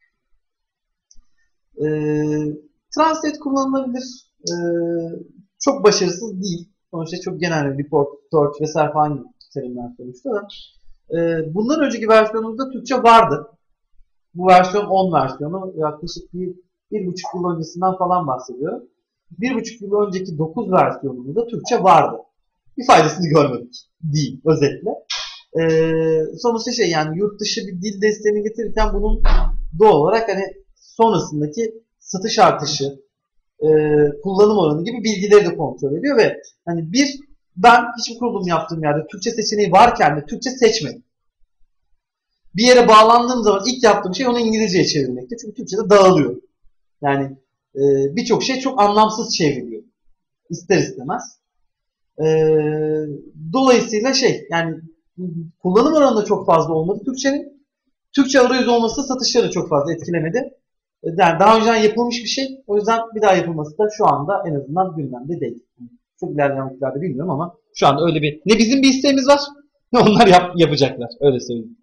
e, Translate kullanılabilir. E, çok başarısız değil. Sonuçta çok genel report, search vesaire falan terimler sonuçta da. E, bundan önceki versiyonumuzda Türkçe vardı. Bu versiyon on versiyonu. Yaklaşık bir, bir buçuk yıl öncesinden falan bahsediyorum. Bir buçuk yıl önceki dokuz versiyonumuzda Türkçe vardı. Bir faydasını görmedik. Değil, özetle. Ee, sonuçta şey yani yurt dışı bir dil desteğini getirirken bunun doğal olarak hani sonrasındaki satış artışı, e, kullanım oranı gibi bilgileri de kontrol ediyor ve hani bir ben hiçbir kurulum yaptığım yerde Türkçe seçeneği varken de Türkçe seçmedim. Bir yere bağlandığım zaman ilk yaptığım şey onu İngilizceye çevirmekti. Çünkü Türkçe'de dağılıyor. Yani e, birçok şey çok anlamsız çevriliyor. İster istemez. E, dolayısıyla şey yani kullanım oranı da çok fazla olmadı Türkçenin. Türkçe arayüz olması satışları çok fazla etkilemedi. Yani daha önceden yapılmış bir şey. O yüzden bir daha yapılması da şu anda en azından gündemde değil. Çok ilerleyen vakitlerde bilmiyorum ama şu anda öyle bir ne bizim bir isteğimiz var ne onlar yap, yapacaklar. Öyle söyleyeyim.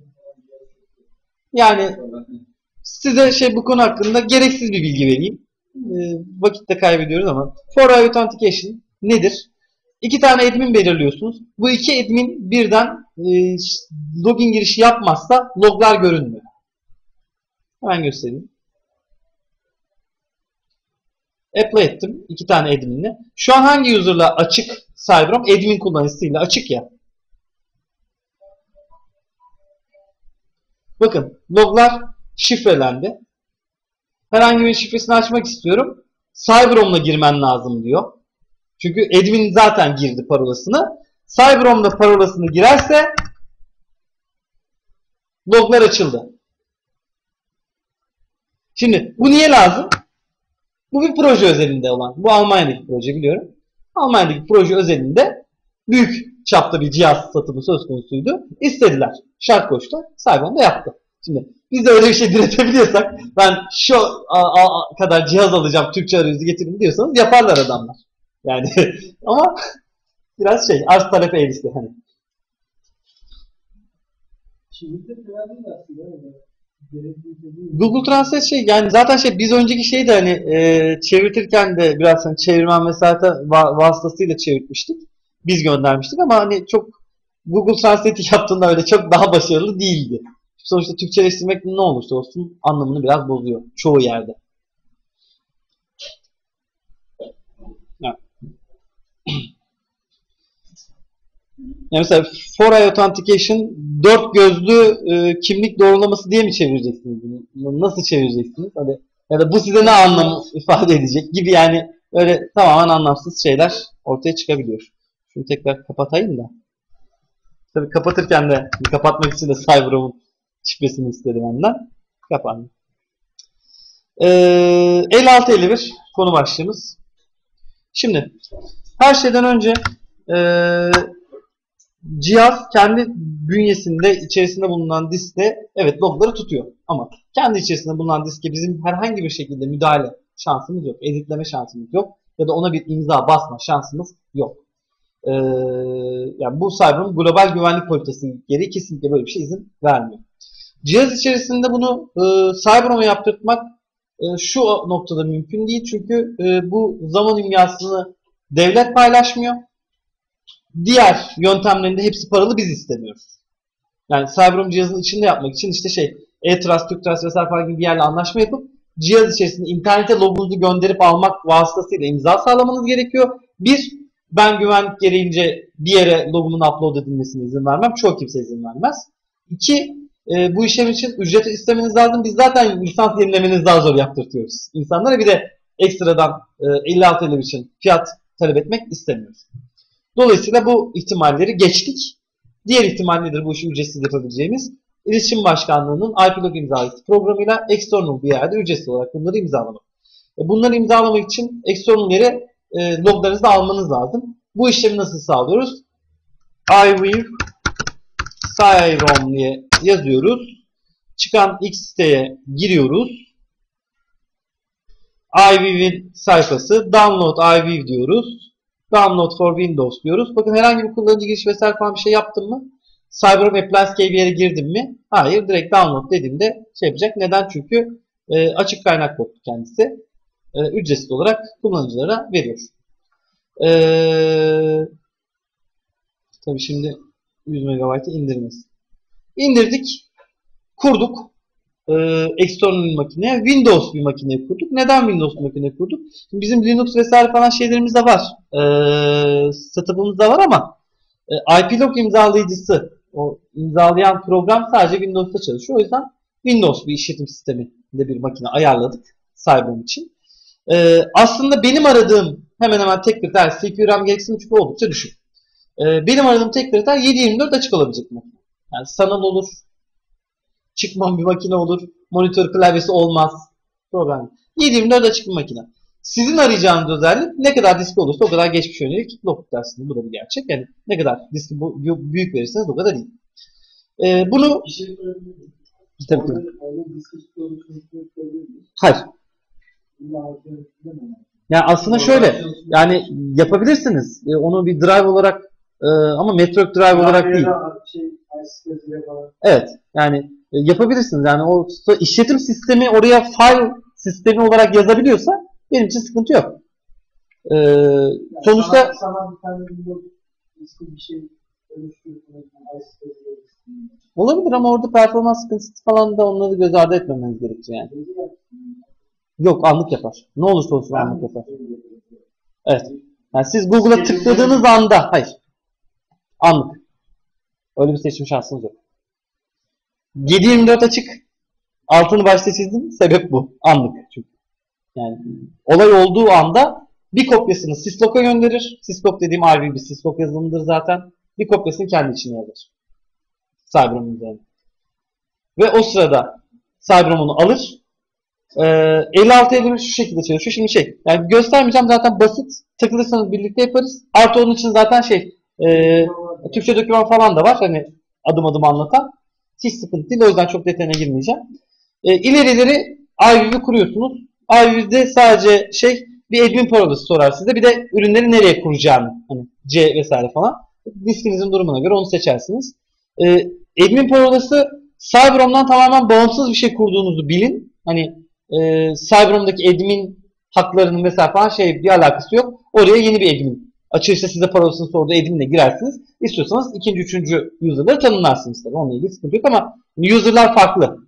Yani size şey bu konu hakkında gereksiz bir bilgi vereyim. E, vakit de kaybediyoruz ama For Authentication nedir? İki tane admin belirliyorsunuz. Bu iki admin birden e, login girişi yapmazsa loglar görünmüyor. Hemen göstereyim. Apply ettim. iki tane adminle. Şu an hangi user'la açık Cyberom? Admin kullanıcısıyla açık ya. Bakın loglar şifrelendi. Herhangi bir şifresini açmak istiyorum. Cyberom'la girmen lazım diyor. Çünkü admin zaten girdi parolasını. Cyberom'da parolasını girerse loglar açıldı. Şimdi bu niye lazım? Bu bir proje özelinde olan. Bu Almanya'daki proje biliyorum. Almanya'daki proje özelinde büyük çapta bir cihaz satımı söz konusuydu. İstediler. Şart koştular. Cyberom da yaptı. Şimdi biz de öyle bir şey diretebiliyorsak ben şu a, a, kadar cihaz alacağım Türkçe arayüzü getirin diyorsanız yaparlar adamlar. Yani ama biraz şey arz talep eğrisi hani. şimdi de fena değil aslında. Google Translate şey yani zaten şey biz önceki şeyi de hani e, çevirtirken de biraz hani çevirmen vesaire va vasıtasıyla çevirtmiştik. Biz göndermiştik ama hani çok Google Translate'i yaptığında öyle çok daha başarılı değildi. Sonuçta Türkçeleştirmek ne olursa olsun anlamını biraz bozuyor çoğu yerde. Yani Yani mesela For Authentication dört gözlü e, kimlik doğrulaması diye mi çevireceksiniz bunu? Nasıl çevireceksiniz? Hani, ya da bu size ne anlam ifade edecek gibi yani öyle tamamen anlamsız şeyler ortaya çıkabiliyor. Şunu tekrar kapatayım da. Tabii kapatırken de kapatmak için de Cyberom'un şifresini istedim benden. Kapandı. Ee, elli altı elli bir konu başlığımız. Şimdi her şeyden önce eee cihaz kendi bünyesinde içerisinde bulunan diskte evet logları tutuyor. Ama kendi içerisinde bulunan diske bizim herhangi bir şekilde müdahale şansımız yok. Editleme şansımız yok. Ya da ona bir imza basma şansımız yok. Ee, yani bu Cyberom'un global güvenlik politikası gereği kesinlikle böyle bir şey izin vermiyor. Cihaz içerisinde bunu e, Cyberom'a yaptırtmak e, şu noktada mümkün değil. Çünkü e, bu zaman imyasını devlet paylaşmıyor. Diğer yöntemlerinde hepsi paralı, biz istemiyoruz. Yani Cyberom cihazın içinde yapmak için işte şey E-Trust, TürkTrust vesaire falan gibi bir yerle anlaşma yapıp cihaz içerisinde internete logonuzu gönderip almak vasıtasıyla imza sağlamanız gerekiyor. Bir, ben güvenlik gereğince bir yere logomun upload edilmesine izin vermem. Çoğu kimse izin vermez. İki, e, bu işlem için ücret istemeniz lazım. Biz zaten lisans yenilemenizi daha zor yaptırtıyoruz insanlara. Bir de ekstradan e, elli altı elli bir için fiyat talep etmek istemiyoruz. Dolayısıyla bu ihtimalleri geçtik. Diğer ihtimal nedir bu işi ücretsiz yapabileceğimiz? İletişim Başkanlığı'nın I P log imzalayıcı programıyla external bir yerde ücretsiz olarak bunları imzalamak. Bunları imzalamak için external yere e, loglarınızı da almanız lazım. Bu işlemi nasıl sağlıyoruz? iWeave Cyrom diye yazıyoruz. Çıkan X siteye giriyoruz. iWeave'in sayfası. Download iWeave diyoruz. Download for Windows diyoruz. Bakın herhangi bir kullanıcı giriş vesaire falan bir şey yaptım mı? Cyberhome Appliance bir yere girdim mi? Hayır. Direkt download dediğimde şey yapacak. Neden? Çünkü e, açık kaynak kod kendisi. E, ücretsiz olarak kullanıcılara veriyor. E, tabii şimdi yüz megabaytı indirmesi. İndirdik. Kurduk. E, external makineye. Windows bir makine kurduk. Neden Windows bir makine kurduk? Şimdi bizim Linux vesaire falan şeylerimiz de var. E, setup'ımız da var ama e, I P log imzalayıcısı, o imzalayan program sadece Windows'ta çalışıyor. O yüzden Windows bir işletim sisteminde bir makine ayarladık Cyberhome için. E, aslında benim aradığım hemen hemen tek kriter C P U RAM gereksinimi çünkü oldukça düşük. E, benim aradığım tek kriter yedi yirmi dört açık olabilecek makine. Yani sanal olur, çıkmam bir makine olur, monitör klavyesi olmaz. Problem. yedi yirmi dört açık bir makine. Sizin arayacağınız özellik ne kadar diski olursa o kadar geçmiş yönelik log dersinde. Bu da bir gerçek. Yani ne kadar diski büyük verirseniz o kadar iyi. Ee, bunu Bir şey söyleyebilir miyim? tabii Orada, tabii. orada disk üstü oluşunu söyleyebilir miyiz? Hayır. İlla alternatifinde mi? Yani aslında şöyle, yani yapabilirsiniz. Ee, onu bir drive olarak e, ama network drive olarak değil. Şey, I C S falan. Evet. Yani e, yapabilirsiniz. Yani o işletim sistemi oraya file sistemi olarak yazabiliyorsa benim için sıkıntı yok. Ee, Yani sonuçta sana, sana bir tane Windows diski bir şey oluşturuyorsunuz. I C S olabilir ama orada performans sıkıntısı falan da onları göz ardı etmemeniz gerekir yani. Yok, anlık yapar. Ne olursa olsun anlık yapar. Evet. Yani siz Google'a tıkladığınız anda hayır. Anlık. Öyle bir seçim şansınız yok. yedi yirmi dört açık. Altını başta çizdim. Sebep bu. Anlık çünkü. Yani olay olduğu anda bir kopyasını syslog'a gönderir. Syslog dediğim ayrı bir syslog yazılımıdır zaten. Bir kopyasını kendi içine yazar. Cyberhome'un üzerine. Ve o sırada Cyberhome'unu alır. Ee, elli altı elli bir şu şekilde çalışıyor. Şimdi şey, yani göstermeyeceğim, zaten basit. Tıklarsanız birlikte yaparız. Artı onun için zaten şey, e, Türkçe doküman falan da var. Hani adım adım anlatan. Hiç sıkıntı değil. O yüzden çok detayına girmeyeceğim. E, ilerileri iWeave'i kuruyorsunuz. iWeave'de sadece şey, bir admin parolası sorar size. Bir de ürünleri nereye kuracağını. Hani C vesaire falan. Diskinizin durumuna göre onu seçersiniz. E, admin parolası Cyberhome'dan tamamen bağımsız bir şey kurduğunuzu bilin. Hani e, Cyberhome'daki admin haklarının vesaire falan şey bir alakası yok. Oraya yeni bir admin açılırsa size parolasını sorduğu adminle girersiniz. İstiyorsanız ikinci, üçüncü user'ları tanımlarsınız tabii. Onunla ilgili sıkıntı yok ama user'lar farklı.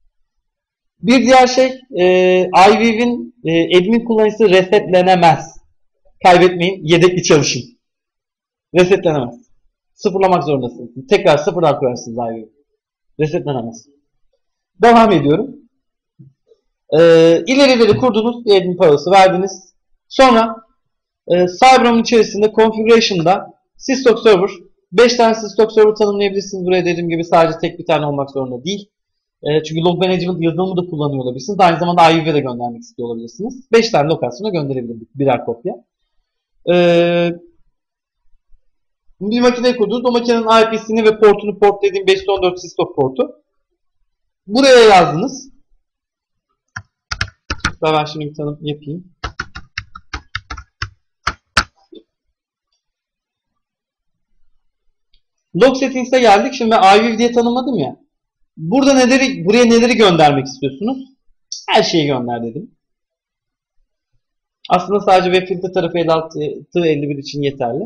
Bir diğer şey, e, iWeave'in e, admin kullanıcısı resetlenemez. Kaybetmeyin, yedekli çalışın. Resetlenemez. Sıfırlamak zorundasınız. Tekrar sıfırdan kurarsınız iWeave'i. Resetlenemez. Devam ediyorum. E, ilerileri kurdunuz, bir admin parolası verdiniz. Sonra e, Cyberhome'un içerisinde configuration'da syslog server, beş tane syslog server tanımlayabilirsiniz. Buraya dediğim gibi sadece tek bir tane olmak zorunda değil. E, çünkü log management yazılımı da kullanıyor olabilirsiniz. Aynı zamanda iWeave'e de göndermek istiyor olabilirsiniz. beş tane lokasyona gönderebilirim birer kopya. E, bir makine kurdunuz. O makinenin I P'sini ve portunu, port dediğim beş yüz on dört syslog portu. Buraya yazdınız. Ben şimdi bir tanım yapayım. Log settings'e geldik. Şimdi ben iWeave diye tanımladım ya. Burada neleri, buraya neleri göndermek istiyorsunuz? Her şeyi gönder dedim. Aslında sadece web filter tarafı elli altı elli bir için yeterli.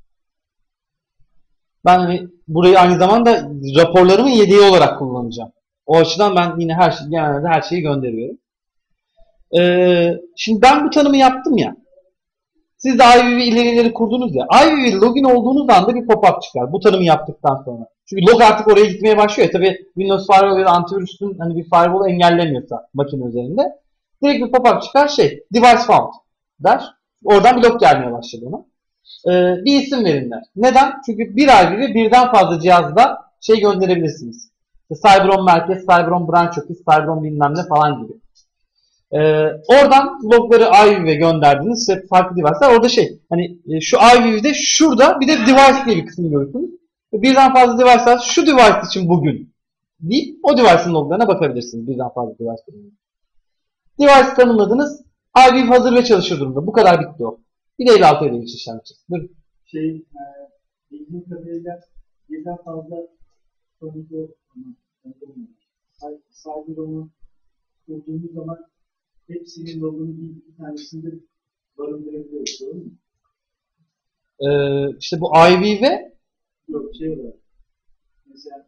Ben hani burayı aynı zamanda raporlarımın yedeği olarak kullanacağım. O açıdan ben yine her şey, genelde her şeyi gönderiyorum. Ee, şimdi ben bu tanımı yaptım ya. Siz de iWeave'i ileri ileri kurdunuz ya. iWeave'i login olduğunuz anda bir pop-up çıkar. Bu tanımı yaptıktan sonra. Çünkü log artık oraya gitmeye başlıyor ya. Tabii Windows Firewall ya da antivirüsün hani bir firewall engellemiyorsa makine üzerinde. Direkt bir pop-up çıkar şey. Device found der. Oradan bir log gelmeye başladı ona. Ee, bir isim verin der. Neden? Çünkü bir iWeave'i birden fazla cihazda şey gönderebilirsiniz. İşte Cyberhome merkez, Cyberhome branch office, Cyberhome bilmem ne falan gibi. Ee, oradan logları iView'e gönderdiniz. İşte farklı device'lar. Orada şey hani e, şu iView'de şurada bir de device diye bir kısım görürsünüz. Birden fazla device var. Şu device için bugün deyip o device'ın loglarına bakabilirsiniz. Birden fazla device durumunda. Device tanımladınız. iView hazır ve çalışır durumda. Bu kadar bitti o. Bir de elli altı elli üç işlem için. Buyurun. Şey, e, bildiğim kadarıyla birden fazla sonucu sahibi onu kurduğumuz zaman hepsinin logunu bir iki tanesinde barındırabiliyoruz, doğru mu? Ee, işte bu iView'e Yok, şey olarak. Mesela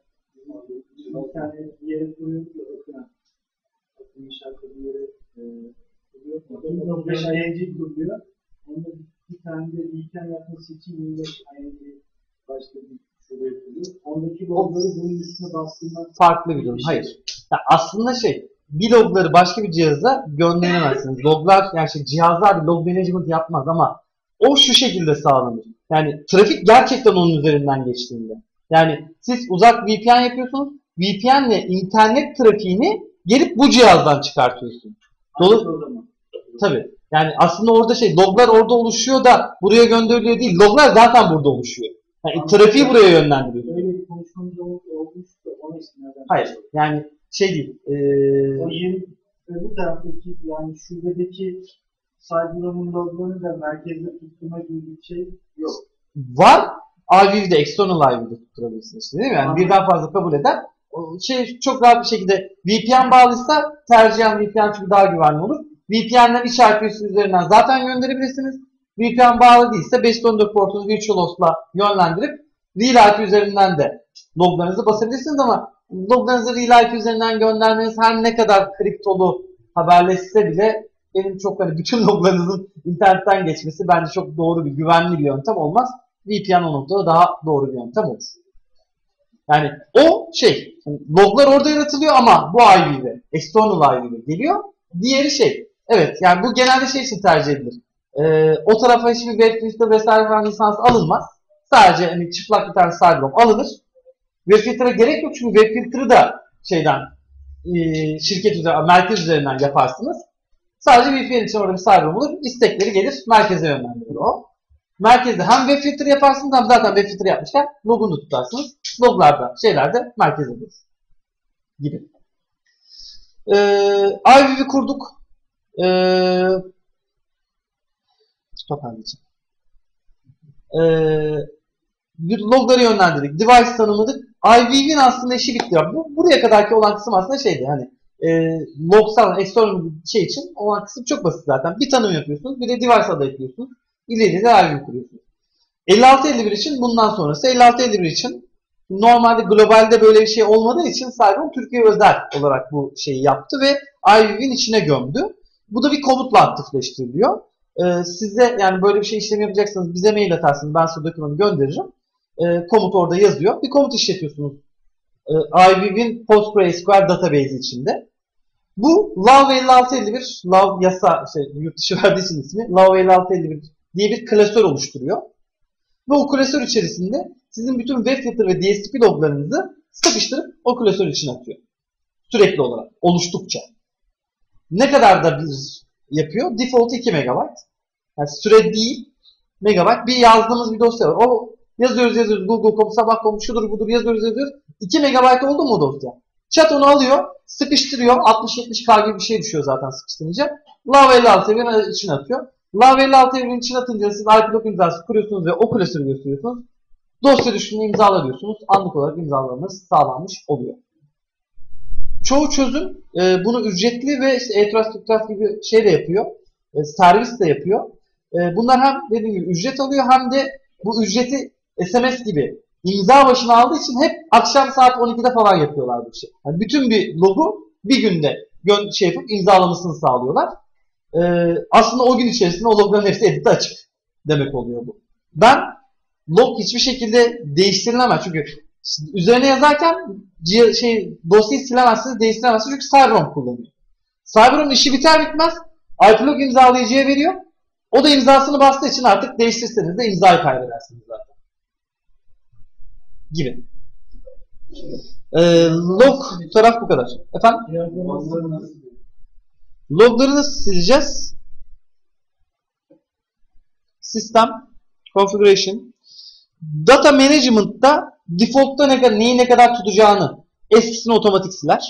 bir tane bir yere kuruyoruz ya, okuna. Okun inşaatı bir yere e, kuruyor. Orada beş I N G kuruluyor. Onda bir tane de weekend yapması için yirmi beş I N G başka bir şuraya kuruyor. Ondaki logları bunun üstüne bastığında farklı bir durum. Hayır. Ya aslında şey bir logları başka bir cihaza gönderemezsiniz. Loglar yani şey, cihazlar bir log management yapmaz ama o şu şekilde sağlanır. Yani trafik gerçekten onun üzerinden geçtiğinde. Yani siz uzak V P N yapıyorsunuz. V P N ile internet trafiğini gelip bu cihazdan çıkartıyorsunuz. Dolu tabii. Yani aslında orada şey loglar orada oluşuyor da buraya gönderiliyor değil. Loglar zaten burada oluşuyor. Yani trafiği buraya yönlendiriyor. öyle bir konuşmamız olmuştu. Ona istinaden. Hayır. Yani şey değil. Ee, O yeni öbür taraftaki yani şubedeki Cyber'ın loglarını da merkezde tutturma gibi bir şey yok. var. iView'de, external iView'de tutturabilirsiniz işte, değil mi? Yani birden fazla kabul eden o şey çok rahat bir şekilde V P N bağlıysa tercihen V P N çünkü daha güvenli olur. V P N'den iç I P üzerinden zaten gönderebilirsiniz. V P N bağlı değilse beş yüz on dört portunu Virtual Host'la yönlendirip Real I P üzerinden de loglarınızı basabilirsiniz ama loglarınızı Real I P üzerinden göndermeniz her ne kadar kriptolu haberleşse bile benim çok hani bütün loglarınızın internetten geçmesi bence çok doğru bir güvenli bir yöntem olmaz. V P N o noktada daha doğru bir yöntem olur. Yani o şey, loglar orada yaratılıyor ama bu iView'de, external iView'de geliyor. Diğeri şey, evet yani bu genelde şey için tercih edilir. Ee, o tarafa hiçbir web filter vesaire falan lisans alınmaz. Sadece hani çıplak bir tane CyberROM alınır. Web filter'a gerek yok çünkü web filter'ı da şeyden e, şirket üzerinden, merkez üzerinden yaparsınız. Sadece V P N için orada bir CyberROM olur. İstekleri gelir, merkeze yönlendirilir o. Merkezde hem web filter yaparsınız hem zaten web filter yapmışken logunu tutarsınız. Loglarda, şeylerde merkeze durur. Gibi. Ee, iView'i kurduk. Ee, toparlayacağım. Ee, logları yönlendirdik. Device tanımladık. iView'in aslında işi bitti. Bu, buraya kadarki olan kısım aslında şeydi. Hani e, logsal, external şey için olan kısım çok basit zaten. Bir tanım yapıyorsunuz. Bir de device adı ekliyorsunuz. İleri de iView kuruyorsunuz. elli altı elli bir için bundan sonrası elli altı elli bir için normalde globalde böyle bir şey olmadığı için CyberROM Türkiye özel olarak bu şeyi yaptı ve iView'in içine gömdü. Bu da bir komutla aktifleştiriliyor. Ee, size yani böyle bir şey işlemi yapacaksanız bize mail atarsınız. Ben size dokümanı gönderirim. Ee, komut orada yazıyor. Bir komut işletiyorsunuz. Ee, iView'in PostgreSQL database içinde. Bu Love elli altı elli bir, Love yasa, şey, yurt dışı verdiği için ismi, Love elli altı elli bir diye bir klasör oluşturuyor. Ve o klasör içerisinde sizin bütün WebFilter ve D S P loglarınızı sıkıştırıp o klasör içine atıyor. Sürekli olarak, oluştukça. Ne kadar da bir yapıyor? Default iki megabayt. Yani süre değil, megabayt. Bir yazdığımız bir dosya var. O yazıyoruz yazıyoruz, Google nokta com, sabah nokta com, şudur budur yazıyoruz yazıyoruz. iki megabayt oldu mu o dosya? Chat onu alıyor, sıkıştırıyor. altmış yetmiş K gibi bir şey düşüyor zaten sıkıştırınca. Love elli altı elli'nin içine atıyor. Love elli altı elli'nin içine atınca siz I P log imzası kuruyorsunuz ve o klasörü gösteriyorsunuz. Dosya düştüğünde imzalanıyorsunuz. Anlık olarak imzalamanız sağlanmış oluyor. Çoğu çözüm e, bunu ücretli ve işte e-trust, e-trust gibi şey de yapıyor. E, servis de yapıyor. E, bunlar hem dediğim gibi ücret alıyor hem de bu ücreti S M S gibi imza başına aldığı için hep akşam saat on ikide falan yapıyorlar bu şey. Yani bütün bir logu bir günde gö- şey yapıp imzalamasını sağlıyorlar. Ee, aslında o gün içerisinde o logların hepsi edit'e açık demek oluyor bu. Ben log hiçbir şekilde değiştirilemez çünkü üzerine yazarken şey dosyayı silemezsiniz, değiştiremezsiniz çünkü CyberROM kullanıyor. CyberROM işi biter bitmez I P log imzalayıcıya veriyor. O da imzasını bastığı için artık değiştirseniz de imzayı kaybedersiniz zaten. Gibi. Ee, log taraf bu kadar. Efendim? Logları nasıl sileceğiz? System, Configuration. Data Management'ta default'ta ne kadar, neyi ne kadar tutacağını eskisini otomatik siler.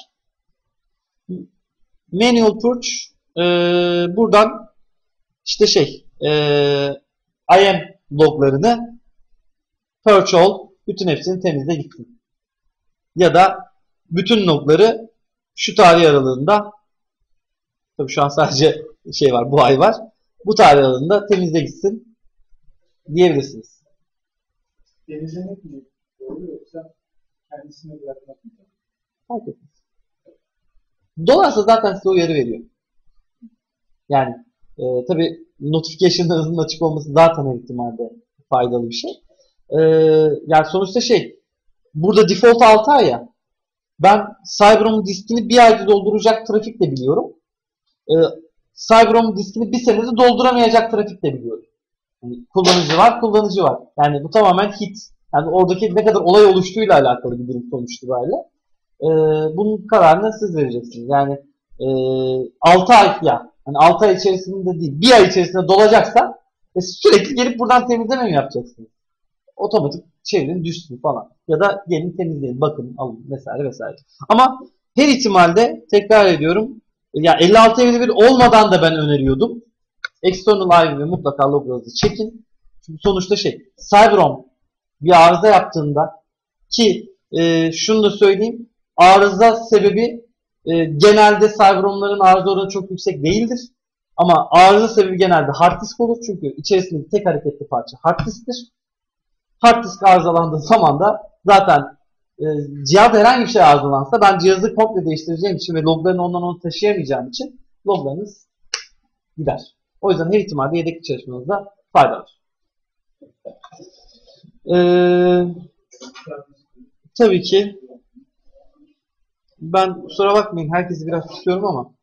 Manual Purge. Ee, buradan işte şey ee, I A M loglarını purge all, bütün hepsini temizle gitsin. Ya da bütün logları şu tarih aralığında, tabii şu an sadece şey var, bu ay var, bu tarih aralığında temizle gitsin diyebilirsiniz. Temizlemek mi doğru yoksa kendisine bırakmak mı? Fark etmez. Dolarsa zaten size uyarı veriyor. Yani e, tabii notification'larınızın açık olması zaten her ihtimalle faydalı bir şey. E, yani sonuçta şey, burada default altı ay ya. Ben CyberOM diskini bir ayda dolduracak trafik de biliyorum. E, CyberOM diskini bir senede dolduramayacak trafik de biliyorum. Yani kullanıcı var, kullanıcı var. Yani bu tamamen hit. Yani oradaki ne kadar olay oluştuğuyla alakalı bir durum sonuçtu böyle. E, bunun kararını siz vereceksiniz. Yani e, altı ay ya. Hani altı ay içerisinde değil, bir ay içerisinde dolacaksa e, sürekli gelip buradan temizleme mi yapacaksınız? Otomatik çevirin düşsün falan. Ya da gelin temizleyin, bakın, alın vesaire vesaire. Ama her ihtimalde tekrar ediyorum, ya elli altı elli bir olmadan da ben öneriyordum. External I V'yi mutlaka logonuzu çekin. Çünkü sonuçta şey, CyberOM bir arıza yaptığında, ki e, şunu da söyleyeyim, arıza sebebi e, genelde CyberOM'ların arıza oranı çok yüksek değildir. Ama arıza sebebi genelde hard disk olur. Çünkü içerisindeki tek hareketli parça hard disktir. Hard disk arızalandığı zaman da zaten e, cihaz herhangi bir şey arızalansa ben cihazı komple değiştireceğim için ve loglarını ondan onu taşıyamayacağım için loglarınız gider. O yüzden her ihtimalle yedekli çalışmanızda fayda var. Ee, tabii ki ben, kusura bakmayın, herkesi biraz tutuyorum ama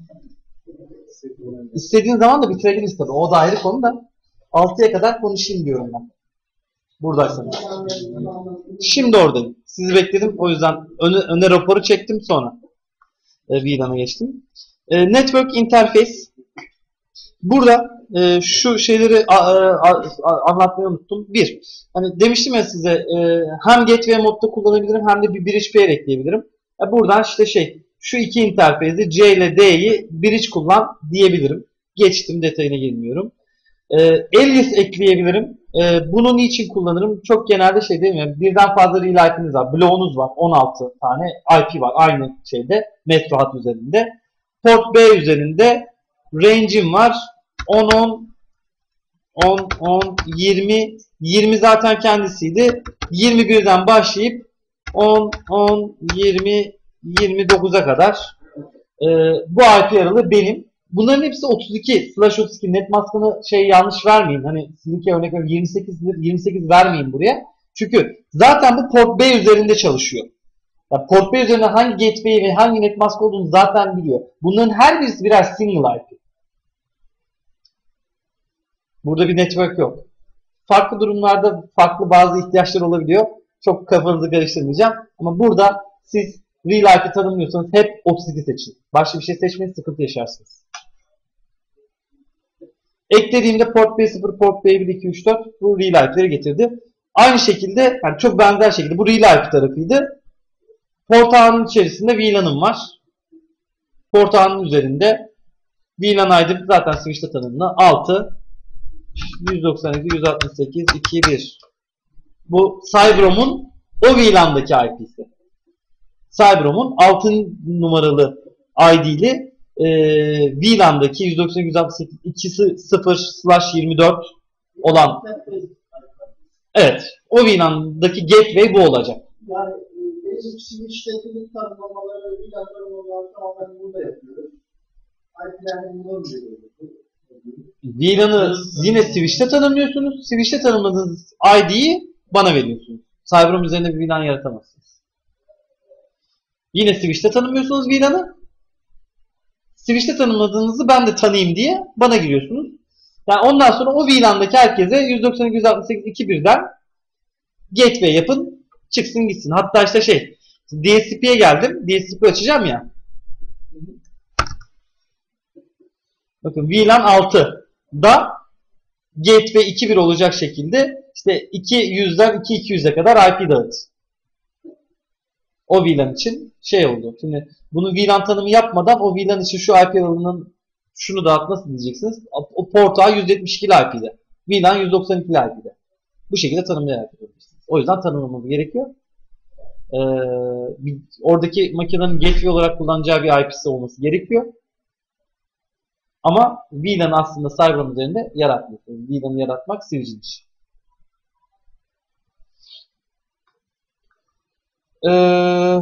istediğin zaman da bitirebiliriz tabii. O da ayrı konu da altıya kadar konuşayım diyorum ben. Buradaysanız. Şimdi oradayım. Sizi bekledim. O yüzden öne, öne raporu çektim, sonra e, V LAN'a geçtim. E, Network Interface. Burada e, şu şeyleri a, a, a, anlatmayı unuttum. Bir, hani demiştim ya size, e, hem gateway modda kullanabilirim hem de bir bridge pair ekleyebilirim. E, buradan işte şey, şu iki interface'i C ile D'yi bridge kullan diyebilirim. Geçtim, detayına girmiyorum. E, alias ekleyebilirim. E, bunu niçin kullanırım? Çok genelde şey değil mi? Birden fazla real I P'niz var. Bloğunuz var. on altı tane I P var. Aynı şeyde. Metro hat üzerinde. Port B üzerinde range'im var. on on on on yirmi yirmi zaten kendisiydi. yirmi birden başlayıp on on yirmi yirmi dokuza kadar e, bu I P aralığı benim. Bunların hepsi otuz iki slash otuz iki, net maskını şey yanlış vermeyin. Hani sizinki örnek veriyorum yirmi sekizdir, yirmi sekiz vermeyin buraya. Çünkü zaten bu port B üzerinde çalışıyor. Yani port B üzerinde hangi gateway ve hangi net mask olduğunu zaten biliyor. Bunların her birisi birer single I P. Burada bir network yok. Farklı durumlarda farklı bazı ihtiyaçlar olabiliyor. Çok kafanızı karıştırmayacağım. Ama burada siz real I P tanımlıyorsanız hep otuz iki seçin. Başka bir şey seçmeyin, sıkıntı yaşarsınız. Eklediğimde port B sıfır, port B bir, iki, üç, dört bu real I P'leri getirdi. Aynı şekilde, yani çok benzer şekilde bu real I P tarafıydı. Port A'nın içerisinde V LAN'ım var. Port A'nın üzerinde V LAN I D zaten switch'te tanımlı. altı yüz doksan iki yüz altmış sekiz iki bir. Bu CyberOM'un o V LAN'daki I P'si. CyberOM'un altı numaralı I D'li e, V LAN'daki yüz doksan iki yüz altmış sekiz iki sıfır slash yirmi dört olan, evet, o V LAN'daki gateway bu olacak. Yani benim switch teknik tanımlamaları, V LAN tanımlamaları tamamen burada yapıyoruz. I P'lerini burada veriyoruz. V LAN'ı yine switch'te tanımlıyorsunuz. Switch'te tanımladığınız I D'yi bana veriyorsunuz. CyberOM üzerinde bir V LAN yaratamazsınız. Yine switch'te tanımlıyorsunuz V LAN'ı. Switch'te tanımladığınızı ben de tanıyayım diye bana giriyorsunuz. Yani ondan sonra o V LAN'daki herkese yüz doksan iki yüz altmış sekiz iki birden gateway yapın, çıksın gitsin. Hatta işte şey, D S C P'ye geldim. D S C P açacağım ya. Bakın V LAN altı da Gateway iki bir olacak şekilde işte iki yüzden iki iki yüze kadar I P dağıt. O V LAN için şey oldu. Şimdi bunu V LAN tanımı yapmadan o V LAN için şu I P alanının şunu dağıt nasıl diyeceksiniz? O portağı yüz yetmiş ikili I P'de. V LAN yüz doksan ikili I P'de. Bu şekilde tanımlayarak yapabilirsiniz. O yüzden tanımlamamız gerekiyor. Ee, bir, oradaki makinenin gateway olarak kullanacağı bir I P'si olması gerekiyor. Ama V LAN'ı aslında Cyber'ın üzerinde yaratmak. V LAN'ı yaratmak Switch'in işi. Ee,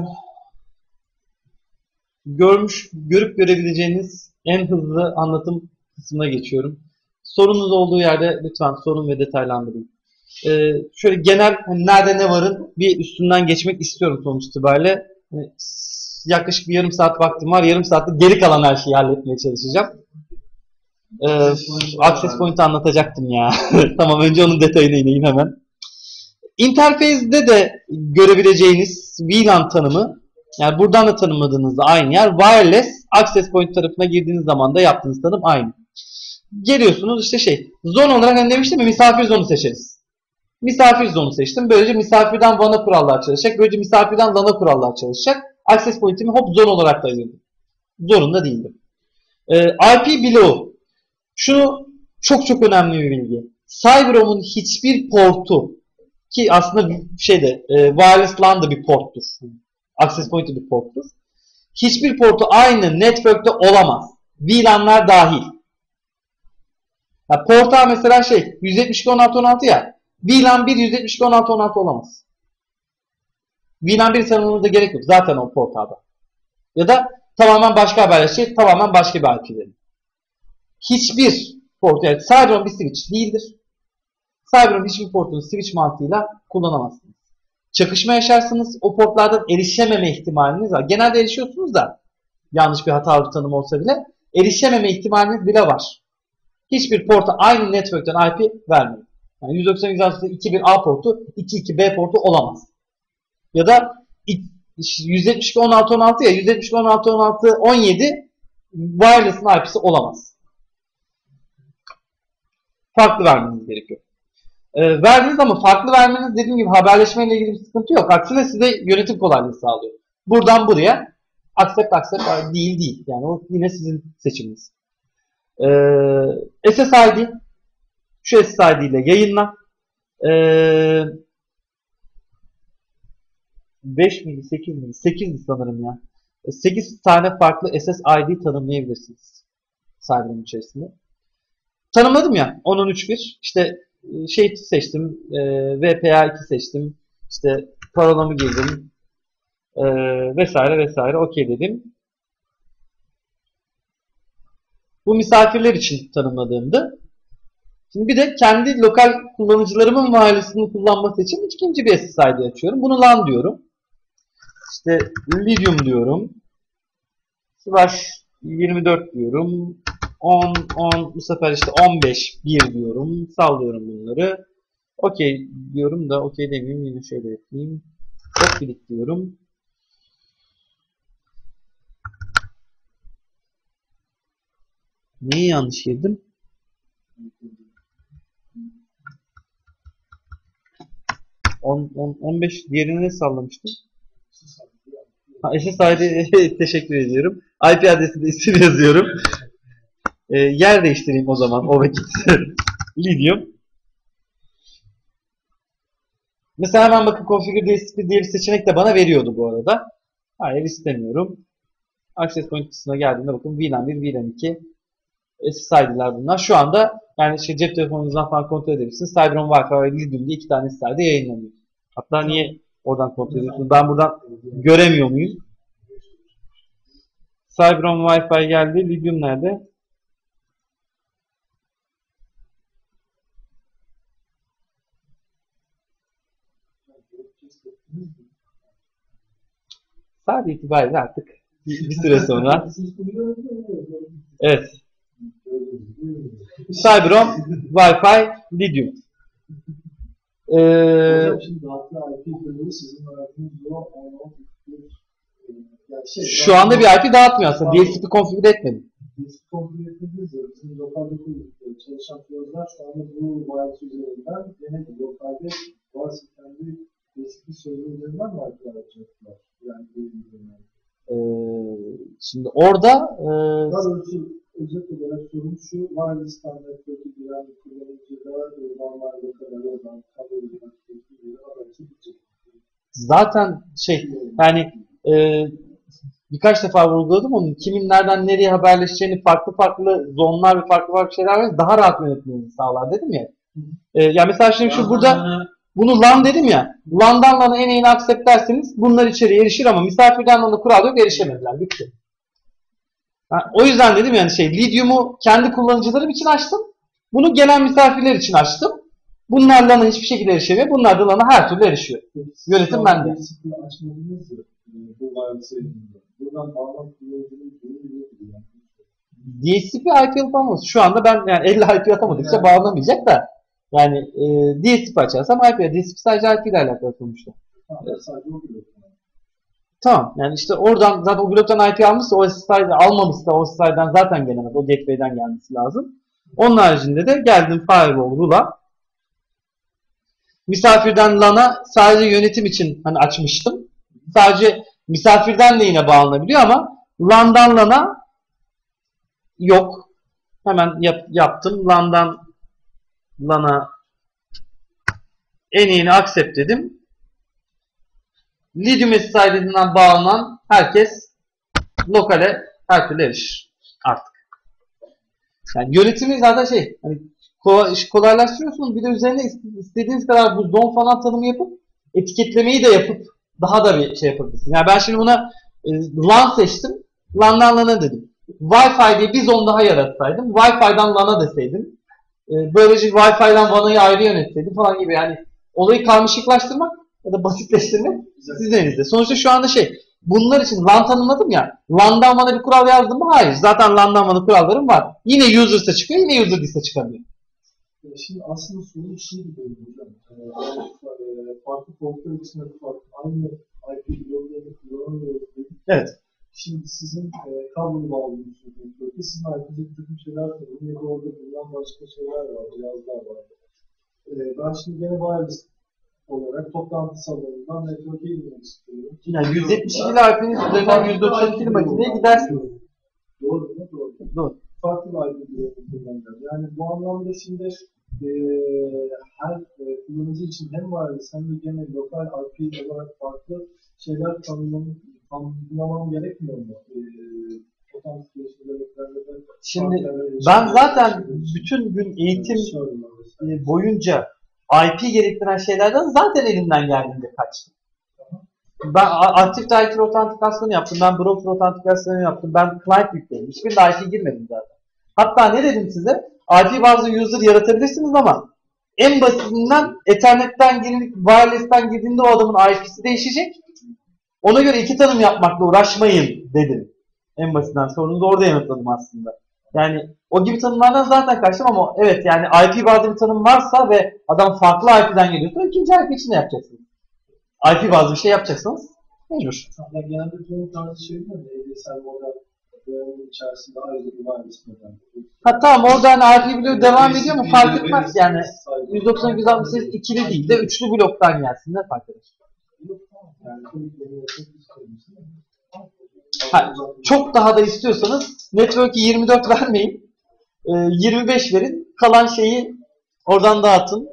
görmüş, görüp görebileceğiniz en hızlı anlatım kısmına geçiyorum. Sorunuz olduğu yerde lütfen sorun ve detaylandırın. Ee, şöyle genel hani nerede ne varın bir üstünden geçmek istiyorum sonuç itibariyle. Yani, yaklaşık bir yarım saat vaktim var. Yarım saatte geri kalan her şeyi halletmeye çalışacağım. Ee, Access Point'i anlatacaktım ya. Tamam, önce onun detayına ineyim hemen. Interface'de de görebileceğiniz V LAN tanımı, yani buradan da tanımladığınızda aynı yer. Wireless Access Point tarafına girdiğiniz zaman da yaptığınız tanım aynı. Geliyorsunuz işte şey, zon olarak hani demiştim ya, misafir zonu seçeriz. Misafir zonu seçtim. Böylece misafirden W A N''a kurallar çalışacak. Böylece misafirden LAN'a kurallar çalışacak. Access Point'imi hop zon olarak da ayırdım. Zorunda değildim. Ee, I P below. Şunu çok çok önemli bir bilgi. CyberOM'un hiçbir portu, ki aslında şeyde e, wireless LAN da bir porttur. Access Point bir porttur. Hiçbir portu aynı network'te olamaz. V LAN'lar dahil. Ya porta mesela şey yüz yetmiş iki nokta on altı nokta on altı ya. V LAN bir yüz yetmiş iki nokta on altı nokta on altı olamaz. V LAN bir tanımlamamıza gerek yok. Zaten o portada. Ya da tamamen başka haberleşecek, tamamen başka bir I P'leri. Hiçbir port, yani CyberOM bir switch değildir. CyberOM hiçbir portunu switch mantığıyla kullanamazsınız. Çakışma yaşarsınız. O portlardan erişememe ihtimaliniz var. Genelde erişiyorsunuz da yanlış bir hatalı bir tanım olsa bile erişememe ihtimaliniz bile var. Hiçbir porta aynı network'ten I P vermiyor. Yani yüz doksan yüz altı iki bir A portu iki iki B portu olamaz. Ya da yüz yetmiş iki nokta on altı nokta on altı ya yüz yetmiş iki nokta on altı nokta on altı nokta on yedi wireless'ın I P'si olamaz. Farklı vermeniz gerekiyor. E, verdiniz ama farklı vermeniz dediğim gibi haberleşmeyle ilgili bir sıkıntı yok. Aksine size yönetim kolaylığı sağlıyor. Buradan buraya accept accept değil değil. Yani o yine sizin seçiminiz. E, S S I D şu S S I D ile yayınla. E, beş miydi sekiz miydi? sekizdi sanırım ya. sekiz tane farklı S S I D tanımlayabilirsiniz. Cyber'ın içerisinde. Tanımladım ya. on on üç bir. İşte şey seçtim. E, V P A iki seçtim. İşte parolamı girdim. E, vesaire vesaire. Okey dedim. Bu misafirler için tanımladığımdı. Şimdi bir de kendi lokal kullanıcılarımın mahallesini kullanması için ikinci bir S S I D açıyorum. Bunu LAN diyorum. İşte Lidium diyorum. Slash yirmi dört diyorum. on, on, bu sefer işte on beş, bir diyorum. Sallıyorum bunları. Okey diyorum da okey demeyeyim. Yine şöyle yapayım. Çok bilik diyorum. Neyi yanlış girdim? on, on, on beş diğerini sallamıştım. Ha, S S I D teşekkür ediyorum. I P adresi de isim yazıyorum. E, yer değiştireyim o zaman o vakit. Lidium. Mesela hemen bakın Configure D S P diye bir seçenek de bana veriyordu bu arada. Hayır istemiyorum. Access Point kısmına geldiğinde bakın V LAN bir, V LAN iki S S I D'ler bunlar. Şu anda yani şey, cep telefonunuzdan falan kontrol edebilirsiniz. CyberOM Wi-Fi ve Lidium diye iki tane S S I D yayınlanıyor. Hatta niye oradan kontrol ediyorsunuz? Ben buradan göremiyor muyum? CyberOM Wi-Fi geldi. Lidium nerede? Sadece itibariyle artık bir, bir süre sonra. Evet. CyberOM Wi-Fi Lidium. Ee, şu anda bir I P dağıtmıyor aslında. D S P konfigüre etmedim. Biz kontrol ettiğimiz ya, bizim lokalde çalışan firmalar şu anda bu wireless üzerinden gene lokalde varsa kendi eski sözü üzerinden mi arkadaşlar? Yani üzerinden. Ee, şimdi orada e, Daha doğrusu özet olarak sorum şu, wireless standartları giren kullanıcıda normal lokal aradan kabul edilen bir aracı bitecek. zaten şey yani e, birkaç defa vurguladım onu. Kimin nereden nereye haberleşeceğini farklı farklı zonlar ve farklı farklı şeyler var. Daha rahat yönetmenizi sağlar dedim ya. E, ya mesela şimdi şu burada bunu LAN dedim ya. LAN'dan LAN'a en iyini accept derseniz bunlar içeri erişir ama misafirden LAN'a kural yok, erişemediler. Bitti. Ha, o yüzden dedim yani şey Lidium'u kendi kullanıcılarım için açtım. Bunu gelen misafirler için açtım. Bunlar LAN'a hiçbir şekilde erişemiyor. Bunlar da LAN'a her türlü erişiyor. Yönetim bende. Açmadınız ya, bu wireless yayınında. Buradan bağlam kullanıcının durumu yok. D H C P I P alıp almaması. Şu anda ben yani elli I P atamadıkça yani bağlanamayacak da yani e, D H C P açarsam I P. D H C P sadece I P ile alakalı sonuçta. Tamam, sadece o blok. Tamam. Yani işte oradan zaten o bloktan I P almışsa o S S I'den almamışsa o S S I'den zaten gelemez. O gateway'den gelmesi lazım. Onun haricinde de geldim firewall rule'a. Misafirden LAN'a sadece yönetim için hani açmıştım. Sadece misafirden de yine bağlanabiliyor ama LAN'dan LAN'a yok. Hemen yap, yaptım. LAN'dan LAN'a en iyini accept dedim. Lidium S S I'den bağlanan herkes lokale her türlü erişir artık. Yani yönetimi zaten şey hani kolaylaştırıyorsunuz. Bir de üzerine istediğiniz kadar bu zone falan tanımı yapıp etiketlemeyi de yapıp daha da bir şey yapabilirsiniz. Yani ben şimdi buna e, LAN seçtim. LAN'dan LAN'a dedim. Wi-Fi diye bir zone daha yaratsaydım. Wi-Fi'den LAN'a deseydim. E, böylece Wi-Fi'den WAN'ı ayrı yönetseydim falan gibi. Yani olayı karmaşıklaştırmak ya da basitleştirmek sizin elinizde. Sonuçta şu anda şey bunlar için LAN tanımladım ya. LAN'dan bana bir kural yazdım mı? Hayır. Zaten LAN'dan bana kurallarım var. Yine user'sa çıkıyor, yine user değilse çıkamıyor. Şimdi aslında sorun şu gibi hocam. Ee, farklı portlar içinde farklı aynı I P bloklarını kullanamıyoruz dedik. Evet. Şimdi sizin e, kablolu bağlılığınız söylüyorsunuz. Sizin I P'de bir takım şeyler var. Yine orada bulunan başka şeyler var, cihazlar var. Ee, ben şimdi gene wireless olarak toplantı salonundan network'e girmek istiyorum. Yani yüz yetmiş ikili I P'niz üzerinden yüz doksan ikili makineye gidersiniz. Doğru mu? Doğru. Doğru. Farklı I P bloklarını kullanacağız. Yani bu anlamda şimdi e, her e, kullanıcı için hem wireless hem de gene lokal I P olarak farklı şeyler tanımlamam, tanımlamam gerekmiyor mu? E, Şimdi ben zaten bütün gün eğitim boyunca I P gerektiren şeylerden zaten elimden geldiğinde kaçtım. Ben aktif directory otantikasyonu yaptım, ben browser otantikasyonu yaptım, ben client yükledim. Hiçbirinde I P girmedim zaten. Hatta ne dedim size? I P bazı user yaratabilirsiniz ama en basitinden Ethernet'ten girip wireless'ten girdiğinde o adamın I P'si değişecek. Ona göre iki tanım yapmakla uğraşmayın dedim. En basitinden sorunu da orada yanıtladım aslında. Yani o gibi tanımlardan zaten kaçtım ama evet yani I P bazı bir tanım varsa ve adam farklı I P'den geliyorsa ikinci I P için ne yapacaksınız? I P bazı bir şey yapacaksınız. Mecbur. Yani genelde çoğu tarzı şeyler de A D S L model bunun içerisinde ayrıca bir wireless model. Ha tamam orada hani I P bloğu devam ediyor mu fark etmez yani. yüz doksan yüz altmış sekiz ikili değil de üçlü bloktan gelsin ne fark eder? Ha, çok daha da istiyorsanız network'i yirmi dört vermeyin. E, yirmi beş verin. Kalan şeyi oradan dağıtın.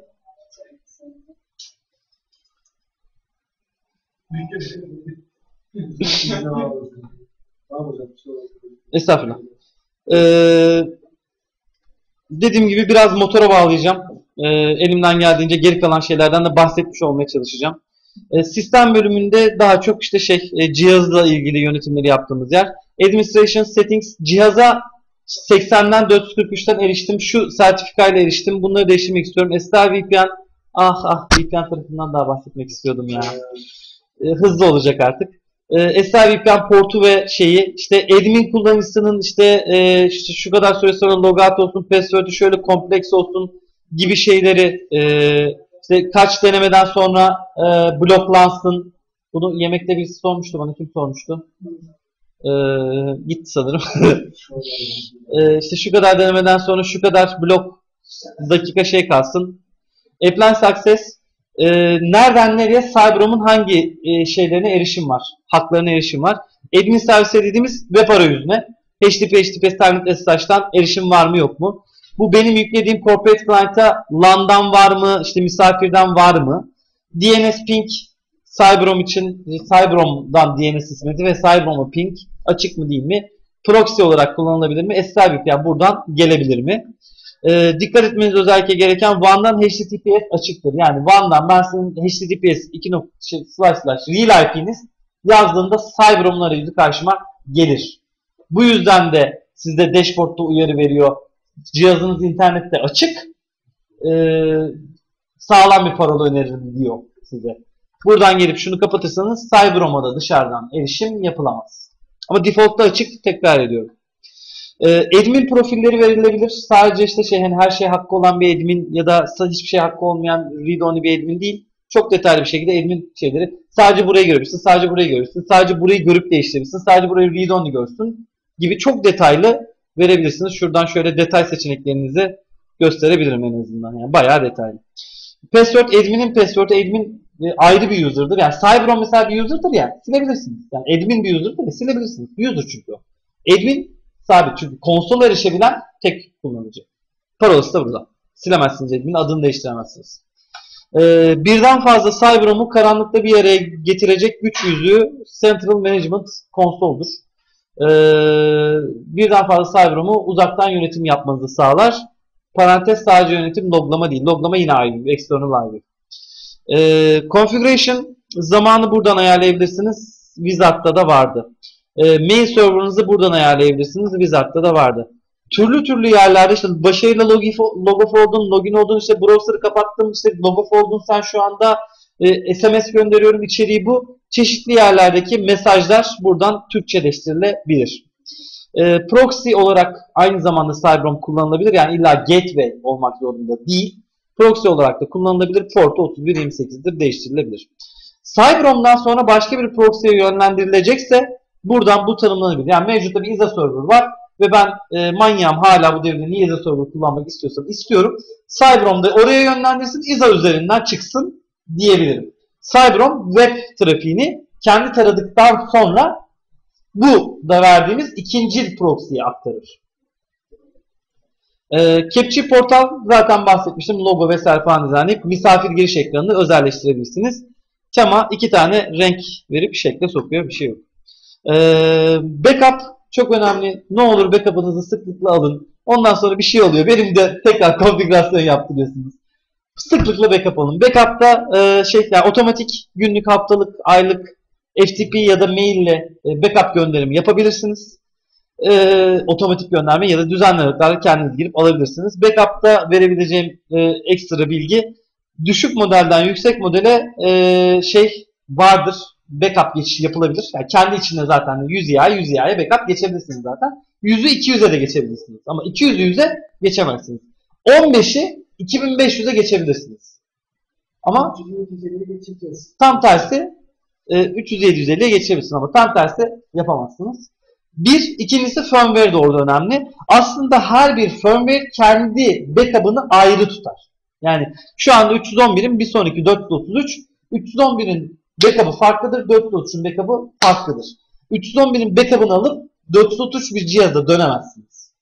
Estağfurullah. Ee, dediğim gibi biraz motora bağlayacağım. Ee, elimden geldiğince geri kalan şeylerden de bahsetmiş olmaya çalışacağım. Ee, sistem bölümünde daha çok işte şey e, cihazla ilgili yönetimleri yaptığımız yer. Administration Settings cihaza seksenden dört yüz kırk üçten eriştim. Şu sertifikayla eriştim. Bunları değiştirmek istiyorum. S T V P N ah ah V P N tarafından daha bahsetmek istiyordum ya. Ee, hızlı olacak artık. Ee, S T V P N portu ve şeyi işte admin kullanıcısının işte, e, işte şu kadar süre sonra logout olsun, password'ü şöyle kompleks olsun gibi şeyleri e, işte kaç denemeden sonra e, bloklansın. Bunu yemekte birisi sormuştu bana. Kim sormuştu? Ee, gitti sanırım. ee, işte şu kadar denemeden sonra şu kadar blok dakika şey kalsın. Apply Success e, nereden nereye Cyberom'un hangi e, şeylerine erişim var? Haklarına erişim var. Admin servise dediğimiz web arayüzüne H T T P, H T T P, Telnet S S H'tan erişim var mı yok mu? Bu benim yüklediğim corporate client'a LAN'dan var mı? İşte misafirden var mı? D N S ping Cyberom için Cyberom'dan D N S hizmeti ve Cyberom'a ping açık mı değil mi? Proxy olarak kullanılabilir mi? S S H yani buradan gelebilir mi? Ee, dikkat etmeniz özellikle gereken W A N'dan H T T P S açıktır. Yani W A N'dan ben sizin H T T P S iki slash slash real I P'niz yazdığında Cyberom'un arayüzü karşıma gelir. Bu yüzden de sizde dashboard'da uyarı veriyor. Cihazınız internette açık. Ee, sağlam bir parola öneririm diyor size. Buradan gelip şunu kapatırsanız Cyberom'a da dışarıdan erişim yapılamaz. Ama default'ta açık, tekrar ediyorum. Ee, admin profilleri verilebilir. Sadece işte şey hani her şey hakkı olan bir admin ya da hiçbir şey hakkı olmayan read-only bir admin değil. Çok detaylı bir şekilde admin şeyleri sadece burayı görebilirsin, sadece burayı görebilirsin, sadece burayı görüp değiştirebilirsin, sadece burayı read-only görsün gibi çok detaylı verebilirsiniz. Şuradan şöyle detay seçeneklerinizi gösterebilirim en azından. Yani bayağı detaylı. Password, admin'in password'u, admin e, ayrı bir user'dır. Yani Cyberom mesela bir user'dır ya, silebilirsiniz. Yani admin bir user'dır ya, silebilirsiniz. User çünkü o. Admin sabit çünkü konsola erişebilen tek kullanıcı. Parolası da burada. Silemezsiniz admin'in adını değiştiremezsiniz. Ee, birden fazla Cyberom'u karanlıkta bir yere getirecek güç yüzüğü Central Management Console'dur. Ee, birden fazla Cyberom'u uzaktan yönetim yapmanızı sağlar. Parantez sadece yönetim, loglama değil. Loglama yine ayrı, external ayrı. Ee, configuration zamanı buradan ayarlayabilirsiniz. Wizard'da da vardı. Ee, mail server'ınızı buradan ayarlayabilirsiniz. Wizard'da da vardı. Türlü türlü yerlerde işte başarıyla log off oldun, login oldun, işte browser'ı kapattım, işte log off oldun sen şu anda e, S M S gönderiyorum içeriği bu. Çeşitli yerlerdeki mesajlar buradan Türkçeleştirilebilir. E, proxy olarak aynı zamanda Cyberom kullanılabilir. Yani illa gateway olmak zorunda değil. Proxy olarak da kullanılabilir. Portu otuz bir yirmi sekiz'dir, değiştirilebilir. Cyberom'dan sonra başka bir proxy'ye yönlendirilecekse buradan bu tanımlanabilir. Yani mevcutta bir I Z A server var ve ben e, manyağım hala bu devirde niye I Z A server kullanmak istiyorsam istiyorum. Cyberom'da oraya yönlendirsin, I Z A üzerinden çıksın diyebilirim. Cyberom web trafiğini kendi taradıktan sonra bu da verdiğimiz ikinci proxy'ye aktarır. E, Capture Portal zaten bahsetmiştim. Logo vesaire falan düzenleyip misafir giriş ekranını özelleştirebilirsiniz. Tema iki tane renk verip şekle sokuyor. Bir şey yok. E, backup çok önemli. Ne olur backup'ınızı sıklıkla alın. Ondan sonra bir şey oluyor. Benim de tekrar konfigürasyon yaptırıyorsunuz. Sıklıkla backup alın. Backup'ta e, şey, yani otomatik günlük, haftalık, aylık F T P ya da mail ile backup gönderimi yapabilirsiniz. E, otomatik gönderme ya da düzenli aralıklarla kendiniz girip alabilirsiniz. Backup'ta verebileceğim e, ekstra bilgi, düşük modelden yüksek modele e, şey vardır. Backup geçişi yapılabilir. Yani kendi içinde zaten yüz İ A, yüz İ A'ya backup geçebilirsiniz zaten. yüzü iki yüze de geçebilirsiniz. Ama iki yüzü yüze geçemezsiniz. on beşi iki bin beş yüze geçebilirsiniz. Ama tam tersi üç yüz yedi yüz elliye geçebilirsiniz ama tam tersi yapamazsınız. Bir, ikincisi firmware de orada önemli. Aslında her bir firmware kendi backup'ını ayrı tutar. Yani şu anda üç yüz on birin bir sonraki dört yüz otuz üç, üç yüz on birin backup'ı farklıdır, dört yüz otuz üçün backup'ı farklıdır. üç yüz on birin backup'ını alıp dört yüz otuz üç bir cihazda dönemezsiniz.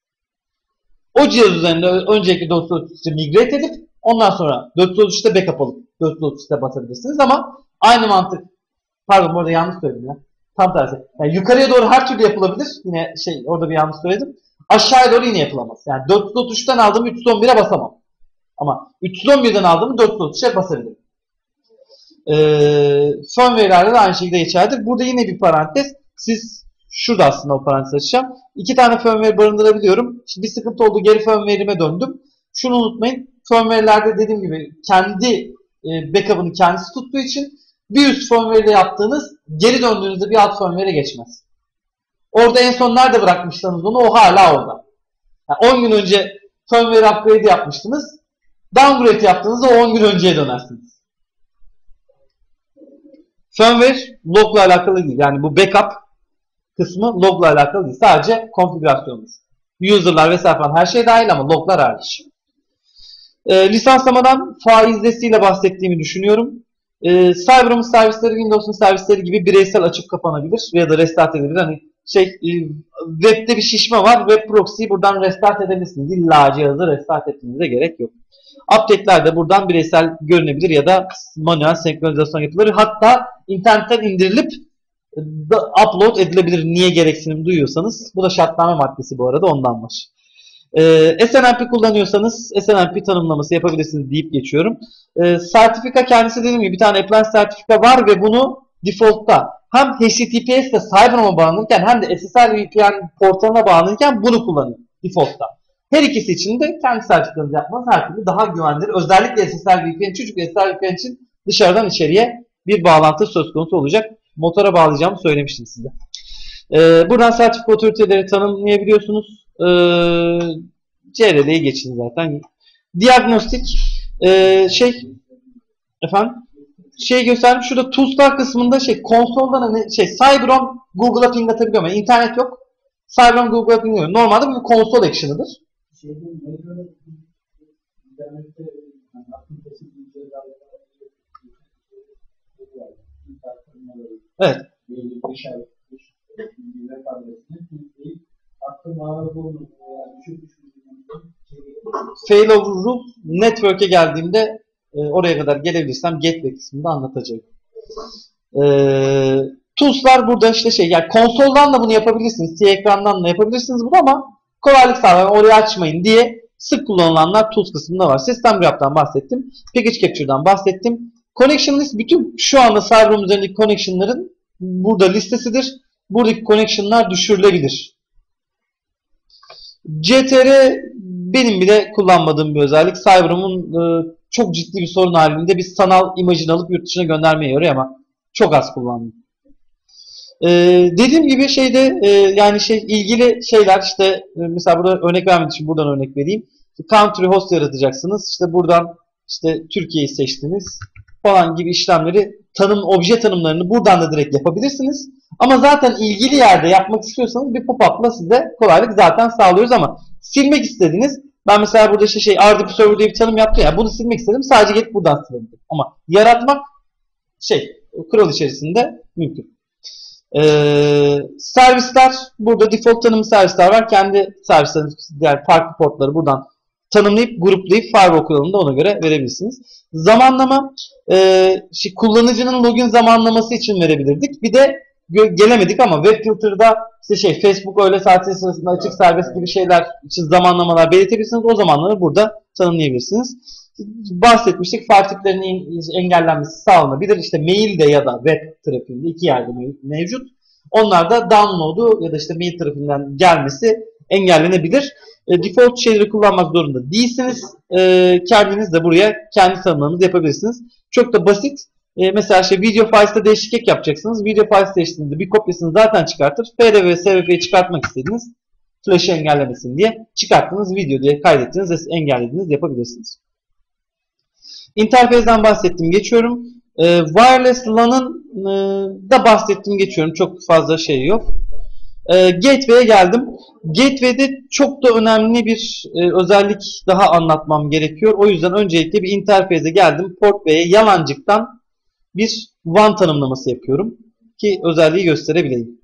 O cihaz üzerinde önceki dört yüz otuz üç'e migrate edip ondan sonra dört yüz otuz üç'te backup alıp dört yüz otuz üç'te basabilirsiniz ama aynı mantık. Pardon, bu arada yanlış söyledim ya. Tam tersi. Yani yukarıya doğru her türlü yapılabilir. Yine şey, orada bir yanlış söyledim. Aşağıya doğru yine yapılamaz. Yani dört yüz otuz üç'ten aldığımı üç yüz on bir'e basamam. Ama üç yüz on bir'den aldığımı dört yüz otuz üç'e basabilirim. Ee, firmware'lerde de aynı şekilde geçerlidir. Burada yine bir parantez. Siz şurada aslında o parantez açacağım. İki tane firmware barındırabiliyorum. Şimdi bir sıkıntı oldu. Geri firmware'ime döndüm. Şunu unutmayın. Firmware'lerde dediğim gibi kendi e, backup'ını kendisi tuttuğu için bir üst firmware ile yaptığınız geri döndüğünüzde bir alt firmware'e geçmez. Orada en son nerede bırakmıştınız onu? O hala orada. Yani on gün önce firmware upgrade yapmıştınız. Downgrade yaptığınızda o on gün önceye dönersiniz. Firmware log'la alakalı değil. Yani bu backup kısmı logla alakalı değil. Sadece konfigürasyondur. User'lar vesaire falan her şey dahil ama loglar hariç. E, lisanslamadan faizlesiyle bahsettiğimi düşünüyorum. E, Cyber'ın servisleri Windows'un servisleri gibi bireysel açıp kapanabilir ya da restart edebilir. Hani şey e, web'de bir şişme var. Web proxy'yi buradan restart edebilirsiniz. İlla cihazı restart etmenize gerek yok. Update'ler de buradan bireysel görünebilir ya da manuel senkronizasyon yapılır. Hatta internetten indirilip da upload edilebilir. Niye gereksinim duyuyorsanız. Bu da şartname maddesi bu arada, ondan var. Ee, S N M P kullanıyorsanız S N M P tanımlaması yapabilirsiniz deyip geçiyorum. Ee, sertifika kendisi dediğim gibi bir tane appliance sertifika var ve bunu default'ta hem H T T P S'te Cyber'ıma bağlanırken hem de S S L V P N portalına bağlanırken bunu kullanıyor default'ta. Her ikisi için de kendi sertifikanızı yapmanız her türlü daha güvenlidir. Özellikle S S L V P N, çünkü S S L V P N için dışarıdan içeriye bir bağlantı söz konusu olacak. Motora bağlayacağımı söylemiştim size. Ee, buradan sertifika otoriteleri tanımlayabiliyorsunuz. Ee, C R L'ye geçin zaten. Diagnostik ee, şey efendim şey gösterdim. Şurada tools'lar kısmında şey konsoldan hani şey Cyberon Google'a ping atabiliyor ama internet yok. Cyberon Google'a ping atabiliyor. Normalde bu bir konsol action'ıdır. Evet. Failover rule network'e geldiğimde e, oraya kadar gelebilirsem gateway kısmında anlatacağım. E, tools'lar burada işte şey, yani konsoldan da bunu yapabilirsiniz. T ekrandan da yapabilirsiniz bunu ama kolaylık sağlayan orayı açmayın diye sık kullanılanlar tools kısmında var. System grab'dan bahsettim. Package capture'dan bahsettim. Connection list bütün şu anda Cyber'ın üzerindeki connection'ların burada listesidir. Buradaki connection'lar düşürülebilir. C T R benim bile kullanmadığım bir özellik. Cyber'ımın e, çok ciddi bir sorun halinde bir sanal imajını alıp yurt dışına göndermeye yarıyor ama çok az kullandım. E, dediğim gibi şeyde e, yani şey ilgili şeyler işte e, mesela burada örnek vermek için buradan örnek vereyim. Country host yaratacaksınız. İşte buradan işte Türkiye'yi seçtiniz falan gibi işlemleri, tanım, obje tanımlarını buradan da direkt yapabilirsiniz. Ama zaten ilgili yerde yapmak istiyorsanız bir pop-up'la size kolaylık zaten sağlıyoruz ama silmek istediğiniz, ben mesela burada işte şey R D P server diye bir tanım yaptım ya, bunu silmek istedim, sadece gelip buradan silebilirim. Ama yaratmak şey kural içerisinde mümkün. Ee, servisler, burada default tanımlı servisler var. Kendi servisleriniz, diğer farklı portları buradan tanımlayıp gruplayıp firewall kuralını da ona göre verebilirsiniz. Zamanlama e, şey, kullanıcının login zamanlaması için verebilirdik. Bir de gelemedik ama WebFilter'da işte şey Facebook öğle saati sırasında açık serbest gibi şeyler için zamanlamalar belirtebilirsiniz. O zamanları burada tanımlayabilirsiniz. Bahsetmiştik, file tiplerinin engellenmesi sağlanabilir. İşte mailde ya da web trafiğinde iki yerde mevcut. Onlar da download'u ya da işte mail tarafından gelmesi engellenebilir. E, default şeyleri kullanmak zorunda değilsiniz. E, kendiniz de buraya kendi tanımlarınızı yapabilirsiniz. Çok da basit. E, mesela şey video files'ta değişiklik yapacaksınız. Video files değiştiğinde bir kopyasını zaten çıkartır. F R V, S V F'yi çıkartmak istediğiniz, flash'ı engellemesin diye çıkarttığınız video diye kaydettiğiniz, engellediğiniz yapabilirsiniz. İnterfezden bahsettim, geçiyorum. E, wireless LAN'ın e, da bahsettim, geçiyorum. Çok fazla şey yok. E, Gateway'e geldim. Gateway'de çok da önemli bir e, özellik daha anlatmam gerekiyor. O yüzden öncelikle bir interfeyze geldim. Port B'ye yalancıktan bir W A N tanımlaması yapıyorum ki özelliği gösterebileyim.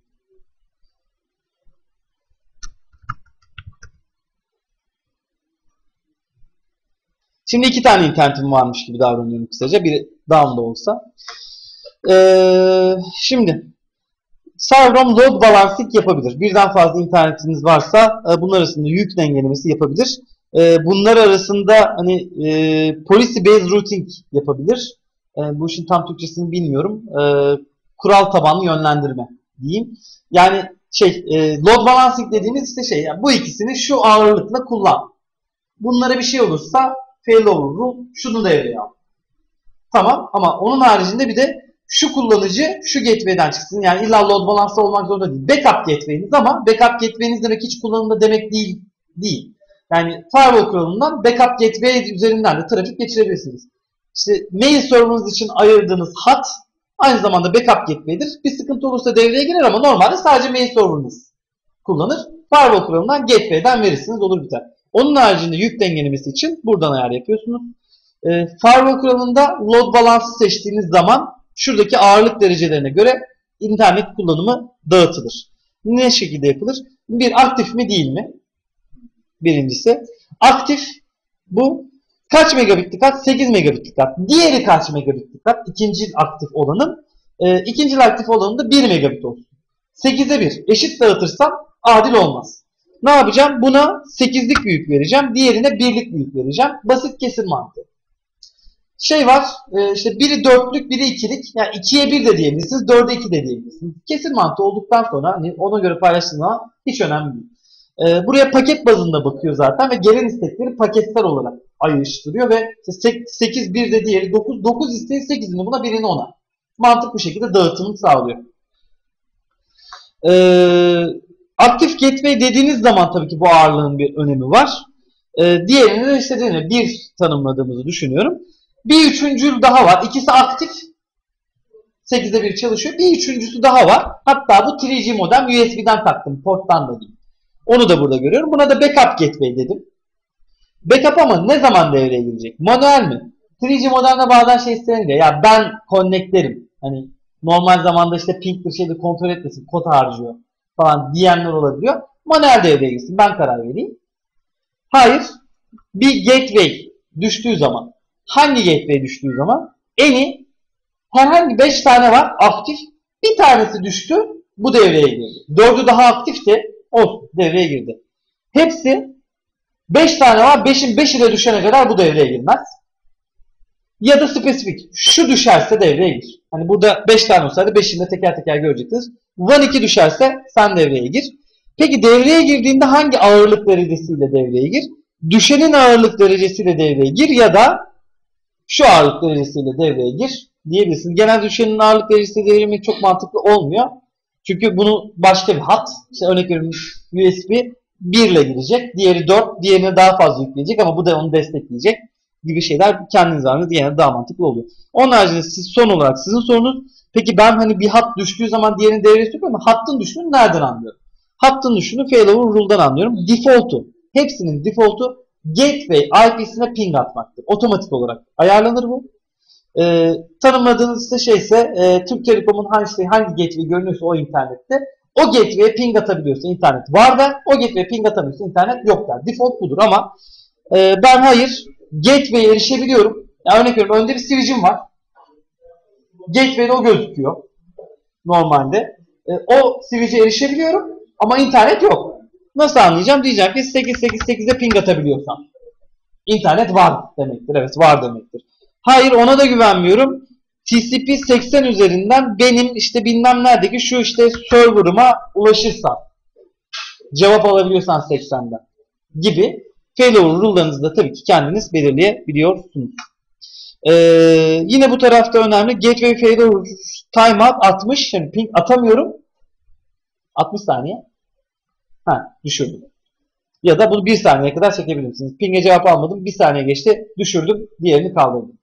Şimdi iki tane internetim varmış gibi davranıyorum kısaca. Biri down da olsa. Ee, şimdi Cyberon load balancing yapabilir. Birden fazla internetiniz varsa bunlar arasında yük dengelemesi yapabilir. Bunlar arasında hani e, policy based routing yapabilir. E, bu işin tam Türkçesini bilmiyorum. E, kural tabanlı yönlendirme diyeyim. Yani şey e, load balancing dediğimiz işte şey, yani bu ikisini şu ağırlıkla kullan. Bunlara bir şey olursa failover rule şunu devreye al. Tamam, ama onun haricinde bir de şu kullanıcı şu gateway'den çıksın. Yani illa load balance'da olmak zorunda değil. Backup gateway'iniz, ama backup gateway'iniz demek hiç kullanımda demek değil. değil. Yani firewall kuralından backup gateway üzerinden de trafik geçirebilirsiniz. İşte mail server'ınız için ayırdığınız hat Aynı zamanda backup gateway'dir. Bir sıkıntı olursa devreye girer ama normalde sadece mail server'ınız kullanır. Firewall kuralından gateway'den verirsiniz, olur biter. Onun haricinde yük dengelemesi için buradan ayar yapıyorsunuz. E, firewall kuralında load balance'ı seçtiğiniz zaman şuradaki ağırlık derecelerine göre internet kullanımı dağıtılır. Ne şekilde yapılır? Bir, aktif mi değil mi? Birincisi. Aktif, bu kaç megabitlik hat? sekiz megabitlik hat. Diğeri kaç megabitlik hat? İkinci aktif olanın. E, ikinci aktif olanın da bir megabit olsun. sekize bir. Eşit dağıtırsam adil olmaz. Ne yapacağım? Buna sekizlik büyük vereceğim. Diğerine birlik büyük vereceğim. Basit kesir mantığı. Şey var, işte biri dörtlük, biri ikilik. Yani ikiye bir de diyebilirsiniz, dörde iki de diyebilirsiniz. Kesir mantığı olduktan sonra hani ona göre paylaştığında hiç önemli değil. Buraya paket bazında bakıyor zaten ve gelen istekleri paketler olarak ayrıştırıyor ve sekiz bir de diğeri dokuz, dokuz isteği sekizini buna, birini ona. Mantık bu şekilde dağıtımını sağlıyor. Ee, aktif gateway dediğiniz zaman tabii ki bu ağırlığın bir önemi var. Ee, diğerini de işte dediğim gibi bir tanımladığımızı düşünüyorum. Bir üçüncü daha var. İkisi aktif. sekize bir çalışıyor. Bir üçüncüsü daha var. Hatta bu üç G modem U S B'den taktım. Porttan da değil. Onu da burada görüyorum. Buna da backup gateway dedim. Backup ama ne zaman devreye girecek? Manuel mi? üç G modemde bazen şey isteniliyor. Ya ben connectlerim. Hani normal zamanda işte ping bir şeyde kontrol etmesin. Kod harcıyor falan diyenler olabiliyor. Manuel devreye girsin. Ben karar vereyim. Hayır. Bir gateway düştüğü zaman, hangi gateway düştüğü zaman eni herhangi beş tane var aktif. Bir tanesi düştü. Bu devreye girdi. dördü daha aktifti. Olsun. Devreye girdi. Hepsi beş tane var. beşin beşi de düşene kadar bu devreye girmez. Ya da spesifik. Şu düşerse devreye gir. Hani burada beş tane olsaydı beşini de teker teker göreceksiniz. one iki düşerse sen devreye gir. Peki devreye girdiğinde hangi ağırlık derecesiyle devreye gir? Düşenin ağırlık derecesiyle devreye gir ya da şu ağırlık derecesiyle devreye gir diyebilirsiniz. Genel düşenin ağırlık derecesiyle devreye girmek çok mantıklı olmuyor. Çünkü bunu başka bir hat, işte örnek veriyorum U S B bir ile girecek. Diğeri dört, diğerine daha fazla yükleyecek ama bu da onu destekleyecek gibi şeyler kendiniz anladınız. Yine daha mantıklı oluyor. Onun haricinde siz son olarak sizin sorunuz, peki ben hani bir hat düştüğü zaman diğerinin devreye sokuyorum ama hattın düştüğünü nereden anlıyorum? Hattın düştüğünü failover rule'dan anlıyorum. Default'u, hepsinin default'u gateway I P'sine ping atmaktır. Otomatik olarak ayarlanır bu. Ee, tanımladığınız ise şeyse e, Türk Telekom'un hangi, hangi gateway görünüyorsa o internette, o gateway'e ping atabiliyorsa internet var der, o gateway'e ping atamıyorsa internet yok der. Default budur ama e, ben hayır gateway'e erişebiliyorum. Yani örnek veriyorum, önde bir switch'im var. Gateway'de o gözüküyor normalde. E, o switch'e erişebiliyorum ama internet yok. Nasıl anlayacağım? Diyeceğim ki sekiz sekiz sekize ping atabiliyorsam internet var demektir. Evet, var demektir. Hayır, ona da güvenmiyorum. T C P seksen üzerinden benim işte bilmem neredeki şu işte server'ıma ulaşırsan, cevap alabiliyorsan seksenden gibi failover rule'larınızı da tabii ki kendiniz belirleyebiliyorsunuz. Ee, yine bu tarafta önemli. Gateway failover timeout altmış. Yani ping atamıyorum. altmış saniye. Ha, düşürdüm. Ya da bunu bir saniyeye kadar çekebilirsiniz. Ping'e cevap almadım. bir saniye geçti. Düşürdüm. Diğerini kaldırdım.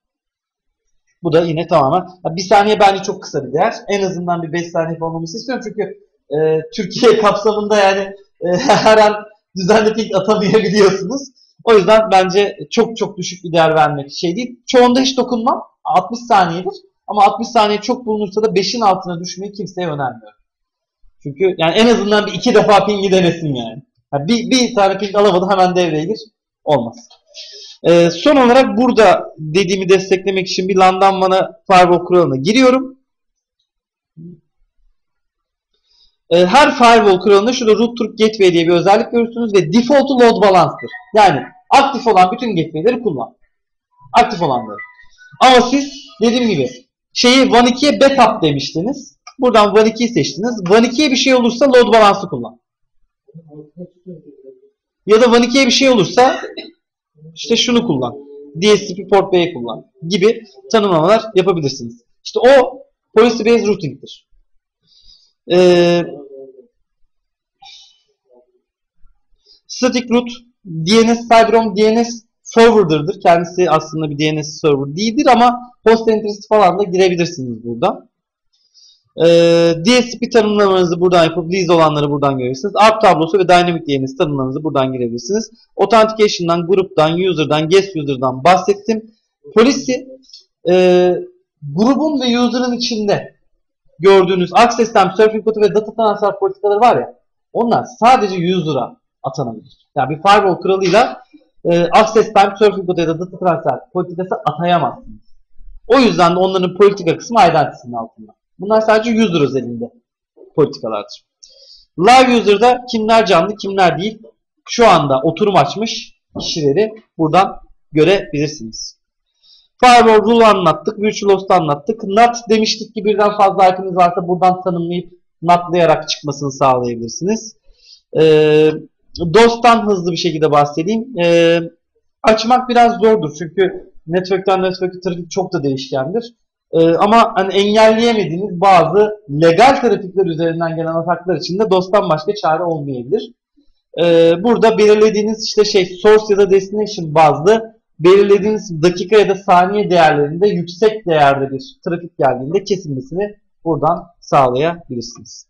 Bu da yine tamamen. Bir saniye bence çok kısa bir değer. En azından bir beş saniye olmaması istiyorum. Çünkü e, Türkiye kapsamında yani e, her an düzenli ping atamayabiliyorsunuz. O yüzden bence çok çok düşük bir değer vermek şey değil. Çoğunda hiç dokunmam. altmış saniyedir. Ama altmış saniye çok bulunursa da beşin altına düşmeyi kimseye önermiyorum. Çünkü yani en azından bir iki defa ping'i denesin yani. yani bir, bir tane ping alamadı hemen devreye gir. Olmaz. Ee, son olarak burada dediğimi desteklemek için bir LAN'dan WAN'a firewall kuralına giriyorum. Ee, her firewall kuralında şurada root Turk gateway diye bir özellik görürsünüz ve default'u load balance'dır. Yani aktif olan bütün gateway'leri kullan. Aktif olanları. Ama siz dediğim gibi şeyi WAN ikiye backup demiştiniz. Buradan WAN ikiyi seçtiniz. WAN ikiye bir şey olursa load balance'ı kullan. Ya da WAN ikiye bir şey olursa işte şunu kullan. D S C P port B'yi kullan gibi tanımlamalar yapabilirsiniz. İşte o policy based routing'tir. Ee, static root D N S CyberHome D N S forwarder'dır. Kendisi aslında bir D N S server değildir ama host entry'si falan da girebilirsiniz burada. Ee, D S P tanımlamanızı buradan yapıp Lease olanları buradan görebilirsiniz. Arp tablosu ve Dynamic D N S tanımlamanızı buradan girebilirsiniz. Authentication'dan, gruptan, user'dan, guest user'dan bahsettim. Policy e, grubun ve user'ın içinde gördüğünüz access time, surfing kodu ve data transfer politikaları var ya, onlar sadece user'a atanabilir. Yani bir firewall kuralıyla e, access time, surfing kodu ya da data transfer politikası atayamazsınız. O yüzden de onların politika kısmı identity'nin altında. Bunlar sadece user özelinde politikalardır. Live user'da kimler canlı, kimler değil, şu anda oturum açmış kişileri buradan görebilirsiniz. Firewall rule anlattık, virtual host'u anlattık. N A T demiştik ki birden fazla I P'niz varsa buradan tanımlayıp NAT'layarak çıkmasını sağlayabilirsiniz. Ee, D O S'tan hızlı bir şekilde bahsedeyim. Ee, açmak biraz zordur çünkü network'ten network'e trafik çok da değişkendir. Ee, ama hani engelleyemediğiniz bazı legal trafikler üzerinden gelen ataklar için de D O S'tan başka çare olmayabilir. Ee, burada belirlediğiniz işte şey source ya da destination bazlı belirlediğiniz dakika ya da saniye değerlerinde yüksek değerde bir trafik geldiğinde kesilmesini buradan sağlayabilirsiniz.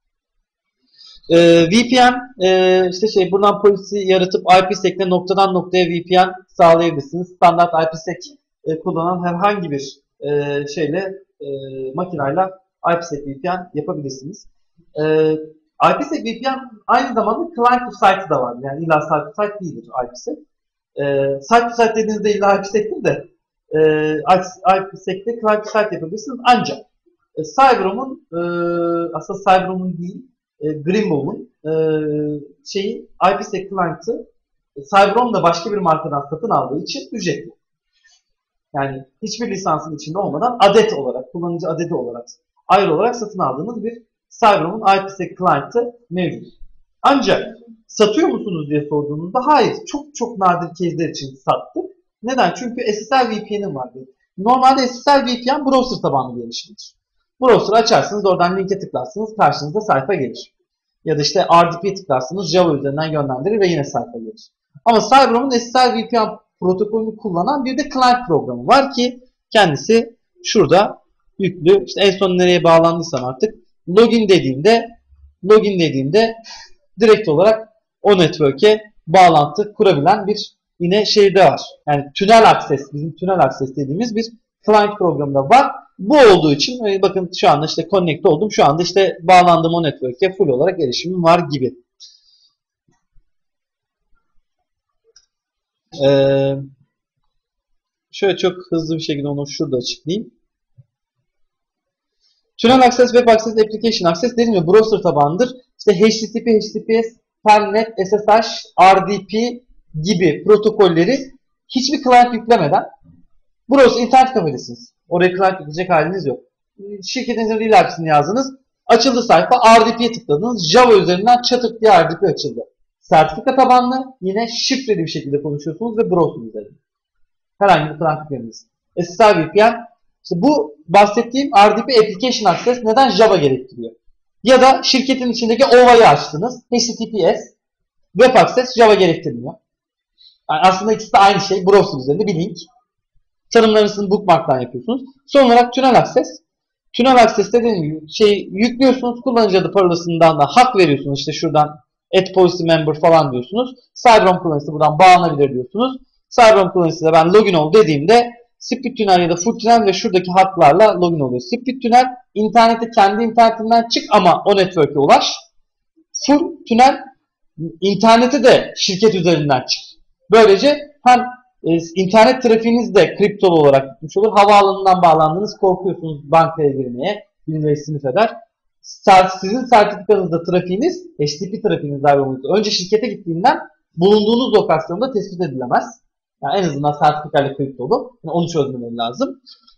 Ee, V P N e, işte şey buradan policy yaratıp IPsec'le noktadan noktaya V P N sağlayabilirsiniz. Standart IPsec e, kullanan herhangi bir e, şeyle e, makinayla IPsec V P N yapabilirsiniz. E, IPsec V P N aynı zamanda client to site da var. Yani illa site to site değildir IPsec. E, site to site dediğinizde illa IPsec değil de e, IPsec'te client to site yapabilirsiniz. Ancak e, Cyberroom'un e, aslında Cyberroom'un değil e, Greenboom'un e, şeyi IPsec client'ı e, Cyberroom da başka bir markadan satın aldığı için ücretli. Yani hiçbir lisansın içinde olmadan adet olarak, kullanıcı adeti olarak ayrı olarak satın aldığınız bir Cyberroom'un IPsec client'ı mevcut. Ancak satıyor musunuz diye sorduğunuzda hayır. Çok çok nadir case'ler için sattık. Neden? Çünkü S S L V P N'im var. Normalde S S L V P N browser tabanlı bir erişimdir. Browser'ı açarsınız, oradan linke tıklarsınız, karşınıza sayfa gelir. Ya da işte R D P'ye tıklarsınız, Java üzerinden yönlendirir ve yine sayfa gelir. Ama Cyberroom'un S S L V P N protokolünü kullanan bir de client programı var ki kendisi şurada yüklü. İşte en son nereye bağlandıysam artık login dediğimde login dediğimde direkt olarak o network'e bağlantı kurabilen bir yine şey de var. Yani tünel access, bizim tünel access dediğimiz bir client programı da var. Bu olduğu için bakın şu anda işte connect oldum. Şu anda işte bağlandığım o network'e full olarak erişimim var gibi. Ee, şöyle çok hızlı bir şekilde onu şurada açıklayayım. Tünel Access, Web Access, Application Access dediğim gibi browser tabanlıdır. İşte H T T P, H T T P S, Telnet, S S H, R D P gibi protokolleri hiçbir client yüklemeden browser internet kafedesiniz. Oraya client yükleyecek haliniz yok. Şirketinizin reel I P'sini yazdınız. Açıldı sayfa, R D P'ye tıkladınız. Java üzerinden çatık diye R D P açıldı. Sertifika tabanlı, yine şifreli bir şekilde konuşuyorsunuz ve browser üzerinde. Herhangi bir client yüklemeniz. S S L V P N, işte bu bahsettiğim R D P Application Access neden Java gerektiriyor? Ya da şirketin içindeki O V A'yı açtınız. H T T P S, Web Access Java gerektirmiyor. Yani aslında ikisi de aynı şey. Browser üzerinde bir link. Tanımlarınızı bookmark'tan yapıyorsunuz. Son olarak Tunnel Access. Tunnel Access dediğim gibi şey yüklüyorsunuz. Kullanıcı adı parolasından da hak veriyorsunuz. İşte şuradan add policy member falan diyorsunuz. Cyberroom kullanıcısı buradan bağlanabilir diyorsunuz. Cyberroom kullanıcısıyla ben login ol dediğimde Split Tunnel ya da Full Tunnel ve şuradaki hatlarla login oluyor. Split Tunnel internete kendi internetinden çık ama o network'e ulaş. Full Tunnel internete de şirket üzerinden çık. Böylece hem e, internet trafiğiniz de kriptolu olarak gitmiş olur. Havaalanından bağlandınız, korkuyorsunuz bankaya girmeye. Bilmeyi sınıf eder. Sizin sertifikanızda trafiğiniz, H T T P trafiğiniz daha yoğunlukta. Önce şirkete gittiğinden bulunduğunuz lokasyonda tespit edilemez. Yani en azından sertifikayla kriptolu. Yani onu çözmeleri lazım.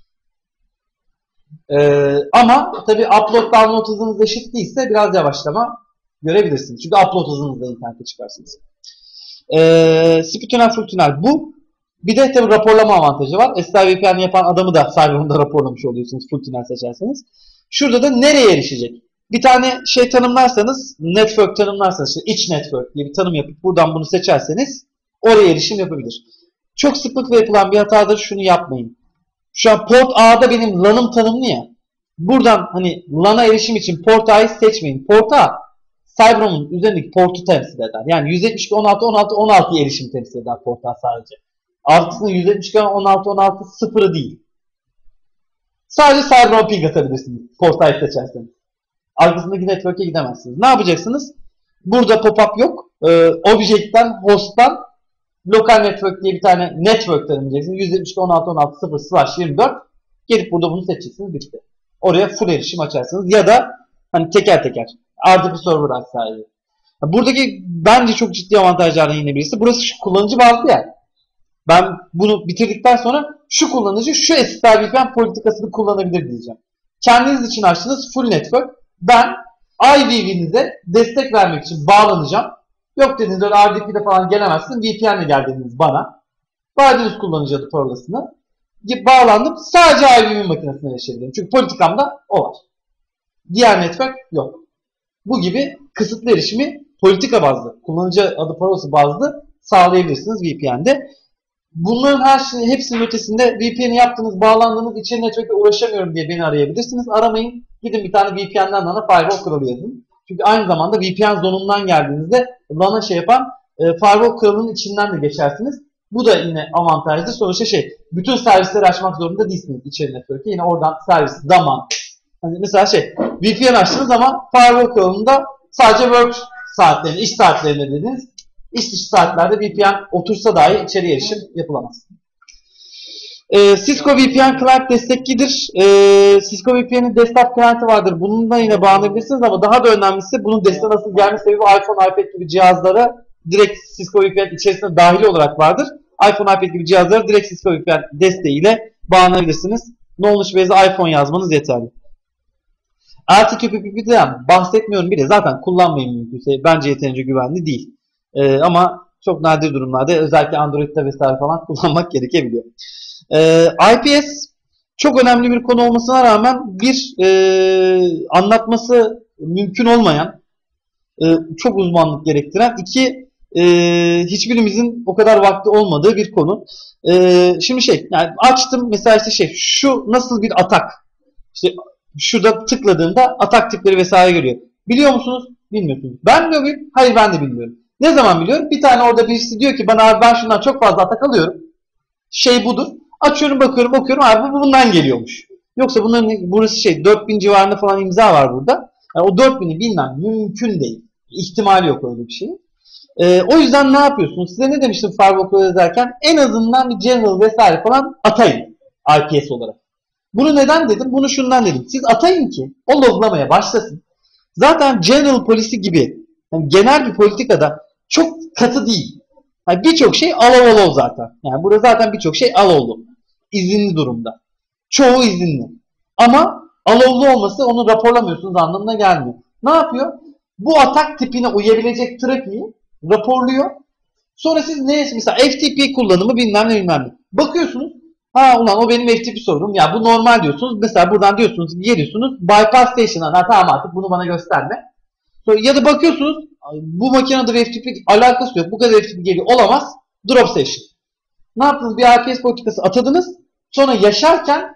Ee, ama tabii upload download hızınız eşit değilse biraz yavaşlama görebilirsiniz. Çünkü upload hızınızda internete çıkarsınız. Ee, Split Tunnel, Full Tunnel bu. Bir de tabii raporlama avantajı var. S S L V P N yapan adamı da Cyberroom'da raporlamış oluyorsunuz Full Tunnel seçerseniz. Şurada da nereye erişecek? Bir tane şey tanımlarsanız, network tanımlarsanız, işte iç network diye bir tanım yapıp buradan bunu seçerseniz oraya erişim yapabilir. Çok sıklıkla yapılan bir hatadır, şunu yapmayın. Şu an port A'da benim LAN'ım tanımlı ya. Buradan hani LAN'a erişim için port A'yı seçmeyin. Port A Cyberom'un üzerindeki portu temsil eder. Yani yüz yetmiş iki nokta on altı nokta on altı nokta on altıya erişim temsil eder port A sadece. Artısının yüz yetmiş iki nokta on altı nokta on altı sıfırı değil. Sadece Cyberom ping atabilirsiniz port A'yı seçerseniz. Arkasındaki network'e gidemezsiniz. Ne yapacaksınız? Burada pop-up yok. Ee, Object'ten, host'tan lokal network diye bir tane network tanımlayacaksınız. yüz yetmiş iki nokta on altı nokta on altı nokta sıfır slash yirmi dört gelip burada bunu seçeceksiniz. Bitti. Oraya full erişim açarsınız. Ya da hani teker teker R D P server aç sadece. Buradaki bence çok ciddi avantajlardan yine birisi. Burası şu kullanıcı bazlı yer. Ben bunu bitirdikten sonra şu kullanıcı şu S S L V P N politikasını kullanabilir diyeceğim. Kendiniz için açtığınız full network. Ben I V V'nize destek vermek için bağlanacağım. Yok dediniz öyle R D P'de falan gelemezsin. V P N'le gel dediniz bana. Verdiniz kullanıcı adı parolasını. Bağlandım. Sadece I V V makinesine erişebilirim. Çünkü politikamda o var. Diğer network yok. Bu gibi kısıtlı erişimi politika bazlı, kullanıcı adı parolası bazlı sağlayabilirsiniz V P N'de. Bunların her şey, hepsinin ötesinde V P N'i yaptığınız, bağlandığınız için network'e ulaşamıyorum diye beni arayabilirsiniz. Aramayın. Gidin bir tane V P N'den LAN'a firewall kuralı yazın. Çünkü aynı zamanda V P N zonundan geldiğinizde LAN'a şey yapan e, firewall kuralının içinden de geçersiniz. Bu da yine avantajlı. Sonuçta şey, bütün servisleri açmak zorunda değilsiniz içeri network'e. Yine oradan servis, zaman. Hani mesela şey, V P N açtınız ama firewall kuralında sadece work saatlerine, iş saatlerine dediniz. İş dışı saatlerde V P N otursa dahi içeri erişim yapılamaz. Ee, Cisco V P N Client desteklidir. Ee, Cisco V P N'in desktop client'i vardır. Bununla yine bağlanabilirsiniz ama daha da önemlisi bunun desteği nasıl gelme sebebi iPhone, iPad gibi cihazlara direkt Cisco V P N içerisinde dahil olarak vardır. iPhone, iPad gibi cihazlara direkt Cisco V P N desteğiyle bağlanabilirsiniz. Knowledge base'e iPhone yazmanız yeterli. L T K P P P'den bahsetmiyorum bile. Zaten kullanmayın mümkünse. Bence yeterince güvenli değil. Ee, ama çok nadir durumlarda özellikle Android'de vesaire falan kullanmak gerekebiliyor. Ee, I P S çok önemli bir konu olmasına rağmen bir e, anlatması mümkün olmayan, e, çok uzmanlık gerektiren, iki e, hiçbirimizin o kadar vakti olmadığı bir konu. E, şimdi şey, yani açtım mesela işte şey, şu nasıl bir atak? İşte şurada tıkladığımda atak tipleri vesaire görüyor. Biliyor musunuz? Bilmiyorsunuz. Ben biliyor muyum? Hayır, ben de bilmiyorum. Ne zaman biliyorum? Bir tane orada birisi diyor ki bana abi ben şundan çok fazla atak alıyorum. Şey budur. Açıyorum, bakıyorum, okuyorum. Abi bu bundan geliyormuş. Yoksa bunların burası şey dört bin civarında falan imza var burada. Yani o dört bini bilmem mümkün değil. İhtimali yok öyle bir şey. Ee, o yüzden ne yapıyorsunuz? Size ne demiştim firewall yazarken? En azından bir general vesaire falan atayın I P S olarak. Bunu neden dedim? Bunu şundan dedim. Siz atayın ki o loglamaya başlasın. Zaten general policy gibi yani genel bir politikada çok katı değil. Yani birçok şey alov alov zaten. Yani burada zaten birçok şey alovlu. İzinli durumda. Çoğu izinli. Ama alovlu olması onu raporlamıyorsunuz anlamına gelmiyor. Ne yapıyor? Bu atak tipine uyabilecek trafiği raporluyor. Sonra siz ne mesela F T P kullanımı bilmem ne bilmem ne. Bakıyorsunuz. Ha ulan o benim F T P sorunum. Ya bu normal diyorsunuz. Mesela buradan diyorsunuz geliyorsunuz. Bypass station'a. Ha tamam artık bunu bana gösterme. Sonra, ya da bakıyorsunuz bu makinede F T P alakası yok. Bu kadar F T P geliyor. Olamaz. Drop station. Ne yaptınız? Bir I P S politikası atadınız. Sonra yaşarken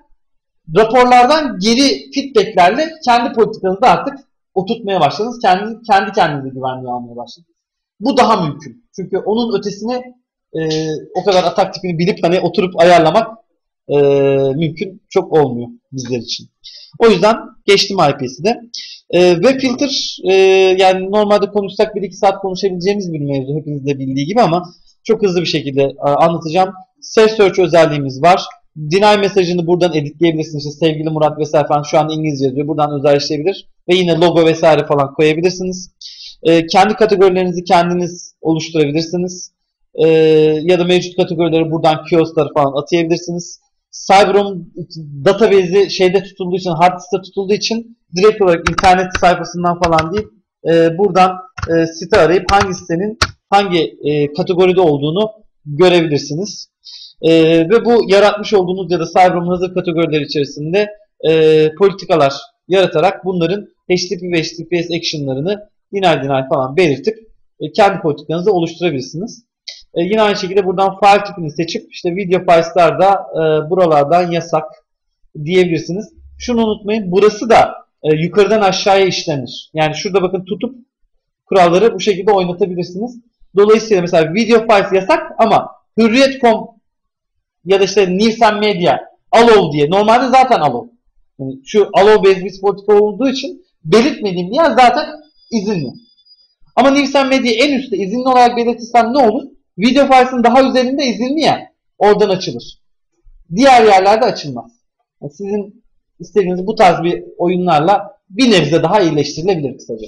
raporlardan geri feedbacklerle kendi politikanızı artık oturtmaya başladınız. Kendi, kendi kendinize güvenliği almaya başladınız. Bu daha mümkün. Çünkü onun ötesine e, o kadar atak tipini bilip hani oturup ayarlamak e, mümkün çok olmuyor bizler için. O yüzden geçtim I P S'i de. E, web filter e, yani normalde konuşsak bir iki saat konuşabileceğimiz bir mevzu hepiniz de bildiği gibi ama çok hızlı bir şekilde e, anlatacağım. Safe search özelliğimiz var. Deny mesajını buradan editleyebilirsiniz. İşte sevgili Murat vesaire falan şu an İngilizce yazıyor. Buradan özelleştirebilir ve yine logo vesaire falan koyabilirsiniz. E, kendi kategorilerinizi kendiniz oluşturabilirsiniz. E, ya da mevcut kategorileri buradan kioskları falan atayabilirsiniz. Cyberom database'i şeyde tutulduğu için, hard diskte tutulduğu için direkt olarak internet sayfasından falan değil, e, buradan e, site arayıp hangi sitenin hangi e, kategoride olduğunu görebilirsiniz. E, ve bu yaratmış olduğunuz ya da Cyberom'un hazır kategorileri içerisinde e, politikalar yaratarak bunların H T T P ve H T T P S action'larını deny deny falan belirtip e, kendi politikanızı oluşturabilirsiniz. E, yine aynı şekilde buradan file tipini seçip işte video files'lar da e, buralardan yasak diyebilirsiniz. şunu unutmayın. Burası da e, yukarıdan aşağıya işlenir. Yani şurada bakın tutup kuralları bu şekilde oynatabilirsiniz. Dolayısıyla mesela video files yasak ama hürriyet nokta com ya da işte Nielsen Media Allow diye. Normalde zaten Allow. Yani şu Allow Based Biz Politika olduğu için belirtmediğim yer zaten izinli. Ama Nielsen Media en üstte izinli olarak belirtirsem ne olur? Video files'ın daha üzerinde izinli yer. Oradan açılır. Diğer yerlerde açılmaz. Yani sizin istediğiniz bu tarz bir oyunlarla bir nebze daha iyileştirilebilir kısaca.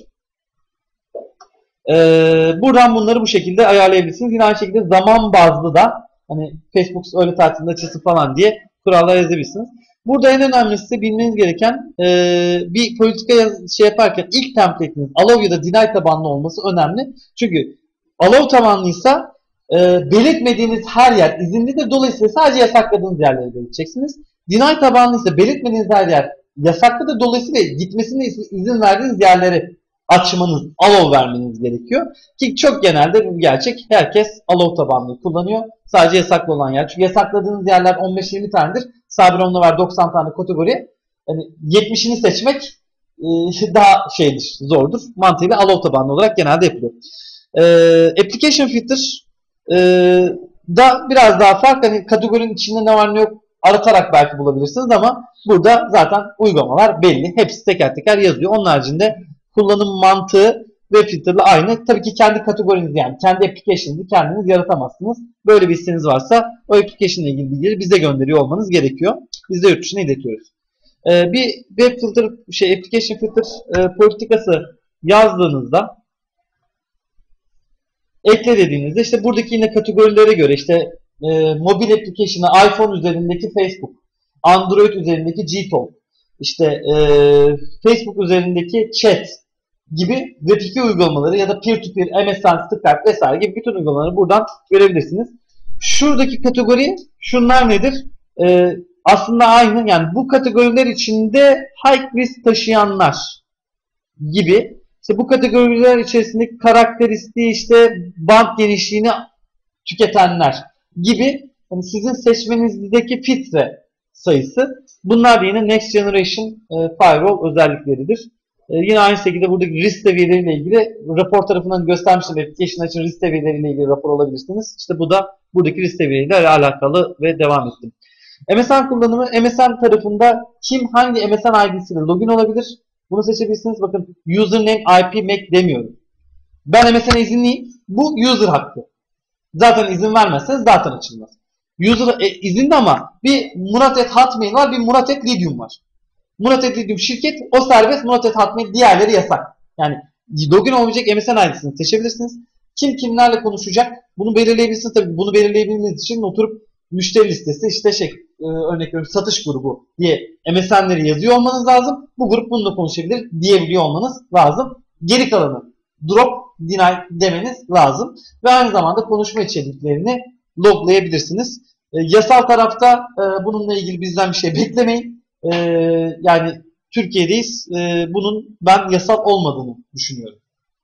Ee, buradan bunları bu şekilde ayarlayabilirsiniz. Yine aynı şekilde zaman bazlı da hani Facebook öğle tatilinde açılsın falan diye kurallar yazabilirsiniz. Burada en önemlisi bilmeniz gereken e, bir politika yaz, şey yaparken ilk template'iniz allow ya da deny tabanlı olması önemli. Çünkü allow tabanlıysa e, belirtmediğiniz her yer izinlidir. Dolayısıyla sadece yasakladığınız yerleri belirteceksiniz. Deny tabanlıysa belirtmediğiniz her yer yasaklıdır. Dolayısıyla gitmesine izin verdiğiniz yerleri açmanız, allow vermeniz gerekiyor. Ki çok genelde bu gerçek. Herkes allow tabanlıyı kullanıyor. Sadece yasaklı olan yer. Çünkü yasakladığınız yerler on beş yirmi tanedir. Cyberhome'da var doksan tane kategori. Yani yetmişini seçmek e, daha şeydir, zordur. Mantığıyla allow tabanlı olarak genelde yapılıyor. E, application filter e, da biraz daha farklı. Hani kategorinin içinde ne var ne yok aratarak belki bulabilirsiniz ama burada zaten uygulamalar belli. Hepsi teker teker yazıyor. Onun haricinde kullanım mantığı web filter'la aynı. Tabii ki kendi kategorinizi yani kendi application'ınızı kendiniz yaratamazsınız. Böyle bir isteğiniz varsa o application ile ilgili bilgileri bize gönderiyor olmanız gerekiyor. Biz de yurt dışına iletiyoruz. Ee, bir web filter, şey application filter e, politikası yazdığınızda ekle dediğinizde işte buradaki yine kategorilere göre işte e, mobil application'ı iPhone üzerindeki Facebook, Android üzerindeki Gtalk, işte e, Facebook üzerindeki chat gibi web iki uygulamaları ya da peer-to-peer, M S N, Skype vesaire gibi bütün uygulamaları buradan görebilirsiniz. Şuradaki kategori şunlar nedir? Ee, aslında aynı. Yani bu kategoriler içinde high risk taşıyanlar gibi. İşte bu kategoriler içerisindeki karakteristiği işte band genişliğini tüketenler gibi. Yani sizin seçmenizdeki filtre sayısı. Bunlar da yine Next Generation e, Firewall özellikleridir. Ee, yine aynı şekilde buradaki risk seviyeleriyle ilgili rapor tarafından göstermiştim. Application için risk seviyeleriyle ilgili rapor alabilirsiniz. İşte bu da buradaki risk seviyeleriyle alakalı ve devam ettim. M S N kullanımı M S N tarafında kim hangi M S N I D'siyle login olabilir? Bunu seçebilirsiniz. Bakın username I P M A C demiyorum. Ben M S N'e izinliyim. Bu user hakkı. Zaten izin vermezseniz zaten açılmaz. User e, izinli ama bir Murat et Hotmail var, bir Murat et Lidium var. Murat et Lidium şirket, o serbest, Murat et Hotmail diğerleri yasak. Yani login olmayacak M S N I D'sini seçebilirsiniz. Kim kimlerle konuşacak? Bunu belirleyebilirsiniz. Tabii bunu belirleyebilmeniz için oturup müşteri listesi işte şey e, örnek veriyorum satış grubu diye M S N'leri yazıyor olmanız lazım. Bu grup bununla konuşabilir diyebiliyor olmanız lazım. Geri kalanı drop, deny demeniz lazım. Ve aynı zamanda konuşma içeriklerini loglayabilirsiniz. E, yasal tarafta e, bununla ilgili bizden bir şey beklemeyin. E, yani Türkiye'deyiz. E, bunun ben yasal olmadığını düşünüyorum.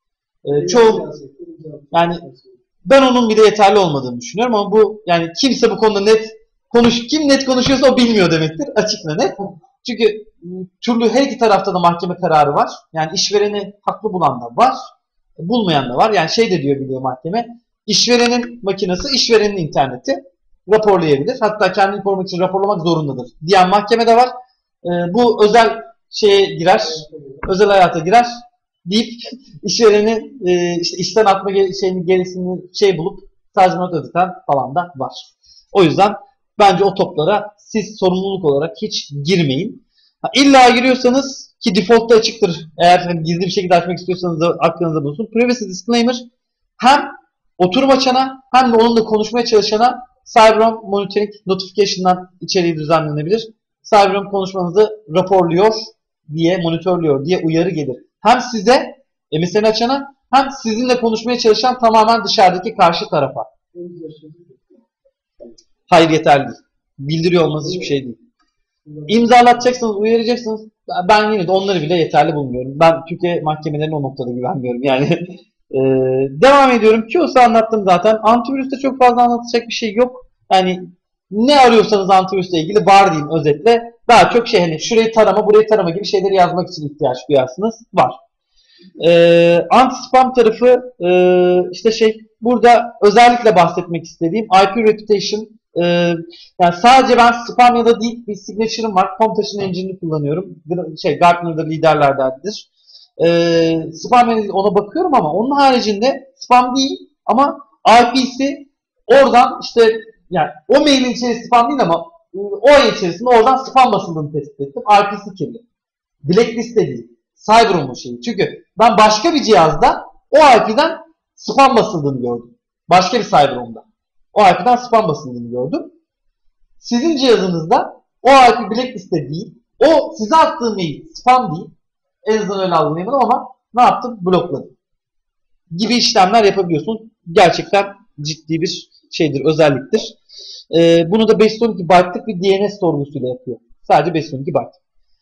E, çoğu yani ben onun bile yeterli olmadığını düşünüyorum ama bu yani kimse bu konuda net konuş kim net konuşuyorsa o bilmiyor demektir. Açık ve net. Çünkü türlü her iki tarafta da mahkeme kararı var. Yani işvereni haklı bulan da var. Bulmayan da var. Yani şey de diyor biliyor mahkeme. İşverenin makinesi, işverenin interneti raporlayabilir. Hatta kendini korumak için raporlamak zorundadır diyen mahkeme de var. Ee, bu özel şeye girer, özel hayata girer deyip işvereni e, işte işten atma şeyini gerisini şey bulup tazminat ödeten falan da var. O yüzden bence o toplara siz sorumluluk olarak hiç girmeyin. Ha, illa giriyorsanız ki default'ta açıktır. Eğer hani gizli bir şekilde açmak istiyorsanız da aklınızda bulunsun. Privacy disclaimer hem oturum açana hem de onunla konuşmaya çalışana Cyberhome Monitoring Notification'dan içeriği düzenlenebilir. Cyberhome konuşmanızı raporluyor diye, monitörlüyor diye uyarı gelir. Hem size, M S N açana hem sizinle konuşmaya çalışan tamamen dışarıdaki karşı tarafa. Hayır yeterli değil. Bildiriyor olmanız hiçbir şey değil. İmzalatacaksınız, uyaracaksınız. Ben yine de onları bile yeterli bulmuyorum. Ben Türkiye mahkemelerine o noktada güvenmiyorum. Yani e, devam ediyorum. Q O S'u anlattım zaten. Antivirüste çok fazla anlatacak bir şey yok. Yani Ne arıyorsanız antivirüsle ilgili var diyeyim özetle. Daha çok şey hani şurayı tarama, burayı tarama gibi şeyleri yazmak için ihtiyaç duyarsınız. Var. Ee, anti-spam tarafı e, işte şey burada özellikle bahsetmek istediğim I P reputation. e, yani sadece ben spam ya da değil bir signature'ım var. Computational Engine'i kullanıyorum. Şey Gartner'da liderlerdendir. Ee, spam ona bakıyorum ama onun haricinde spam değil ama I P'si oradan işte yani o mailin içerisinde spam değil ama o ay içerisinde oradan spam basıldığını tespit ettim. I P'si kirli. Blacklist de değil. CyberOne'un şeyi. Çünkü ben başka bir cihazda o I P'den spam basıldığını gördüm. Başka bir CyberOne'da. O I P'den spam basıldığını gördüm. Sizin cihazınızda o I P blacklist'te değil. O size attığı mail spam değil. En azından öyle algılayamadım ama ne yaptım? Blokladım. Gibi işlemler yapabiliyorsunuz. Gerçekten ciddi bir şeydir, özelliktir. Ee, bunu da beş yüz on iki byte'lık bir D N S sorgusuyla yapıyor. Sadece beş yüz on iki byte.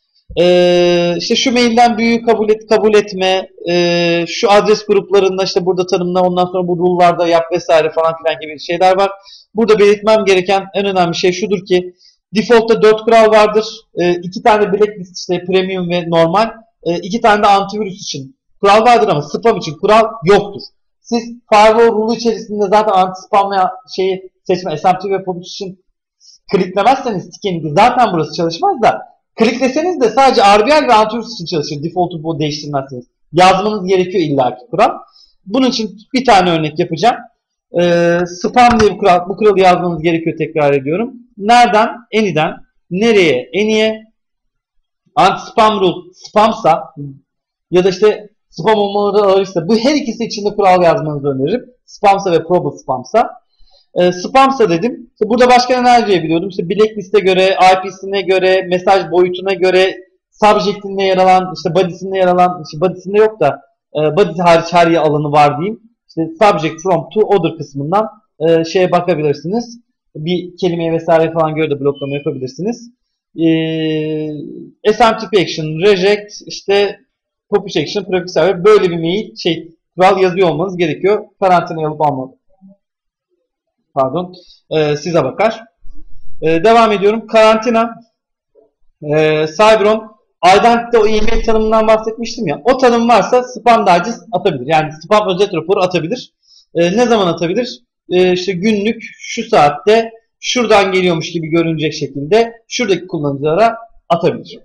Ee, işte şu mailden büyüğü kabul et, kabul etme, e, şu adres gruplarında işte burada tanımla, ondan sonra bu rule'larda yap vesaire falan filan gibi şeyler var. Burada belirtmem gereken en önemli şey şudur ki default'ta dört kural vardır. E, iki tane blacklist işte premium ve normal. E, iki tane de antivirüs için kural vardır ama spam için kural yoktur. Siz firewall rule içerisinde zaten anti-spam şeyi seçme, S M T ve publish için kliklemezseniz ticket'i zaten burası çalışmaz da klikleseniz de sadece R B L ve antivirüs için çalışır. Default'u bu değiştirmezseniz. Yazmanız gerekiyor illaki kural. Bunun için bir tane örnek yapacağım. Ee, spam diye bir kural, bu kuralı yazmanız gerekiyor tekrar ediyorum. Nereden? Any'den. Nereye? Any'e. Anti-spam rule spamsa ya da işte spam olmaları ağırsa bu her ikisi için de kural yazmanızı öneririm. Spamsa ve probable spamsa. E, spamsa dedim. İşte burada başka neler diyebiliyordum? İşte blacklist'e göre, I P'sine göre, mesaj boyutuna göre, subject'inde yer alan, işte body'sinde yer alan, işte body'sinde yok da e, body hariç her yer alanı var diyeyim. İşte subject from to order kısmından e, şeye bakabilirsiniz. Bir kelimeye vesaire falan göre de bloklama yapabilirsiniz. E, S M T P action, reject, işte publish action, prefix server böyle bir mail şey kural yazıyor olmanız gerekiyor. Karantinaya alıp almalı. Pardon, e, size bakar. E, devam ediyorum. Karantina, e, CyberOne, Identity'de o e-mail tanımından bahsetmiştim ya. O tanım varsa spam digest atabilir. Yani spam özet raporu atabilir. E, ne zaman atabilir? E, işte günlük şu saatte şuradan geliyormuş gibi görünecek şekilde şuradaki kullanıcılara atabilir.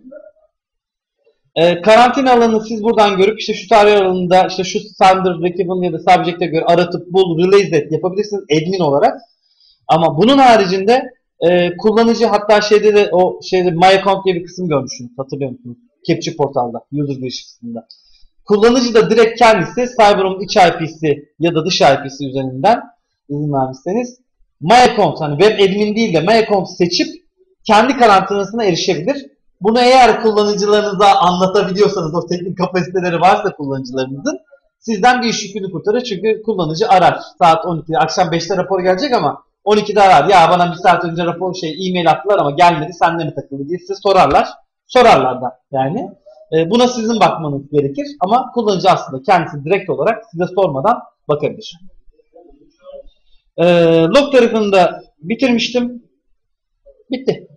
E, karantina alanını siz buradan görüp işte şu tarih aralığında işte şu sender, receiver ya da subject'e göre aratıp bul, release et yapabilirsiniz admin olarak. Ama bunun haricinde e, kullanıcı hatta şeyde de o şeyde My Account diye bir kısım görmüşsünüz. Hatırlıyor musunuz? Capture portalda, user giriş kısmında. Kullanıcı da direkt kendisi CyberOne'un iç I P'si ya da dış I P'si üzerinden izin vermişseniz My Account hani web admin değil de My Account seçip kendi karantinasına erişebilir. Bunu eğer kullanıcılarınıza anlatabiliyorsanız, o teknik kapasiteleri varsa kullanıcılarınızın sizden bir iş yükünü kurtarır. Çünkü kullanıcı arar. Saat on ikide, akşam beşte rapor gelecek ama on ikide arar. Ya bana bir saat önce rapor şey e-mail attılar ama gelmedi, sende mi takıldı diye size sorarlar. Sorarlar da yani. E, buna sizin bakmanız gerekir ama kullanıcı aslında kendisi direkt olarak size sormadan bakabilir. E, log tarafını da bitirmiştim. Bitti.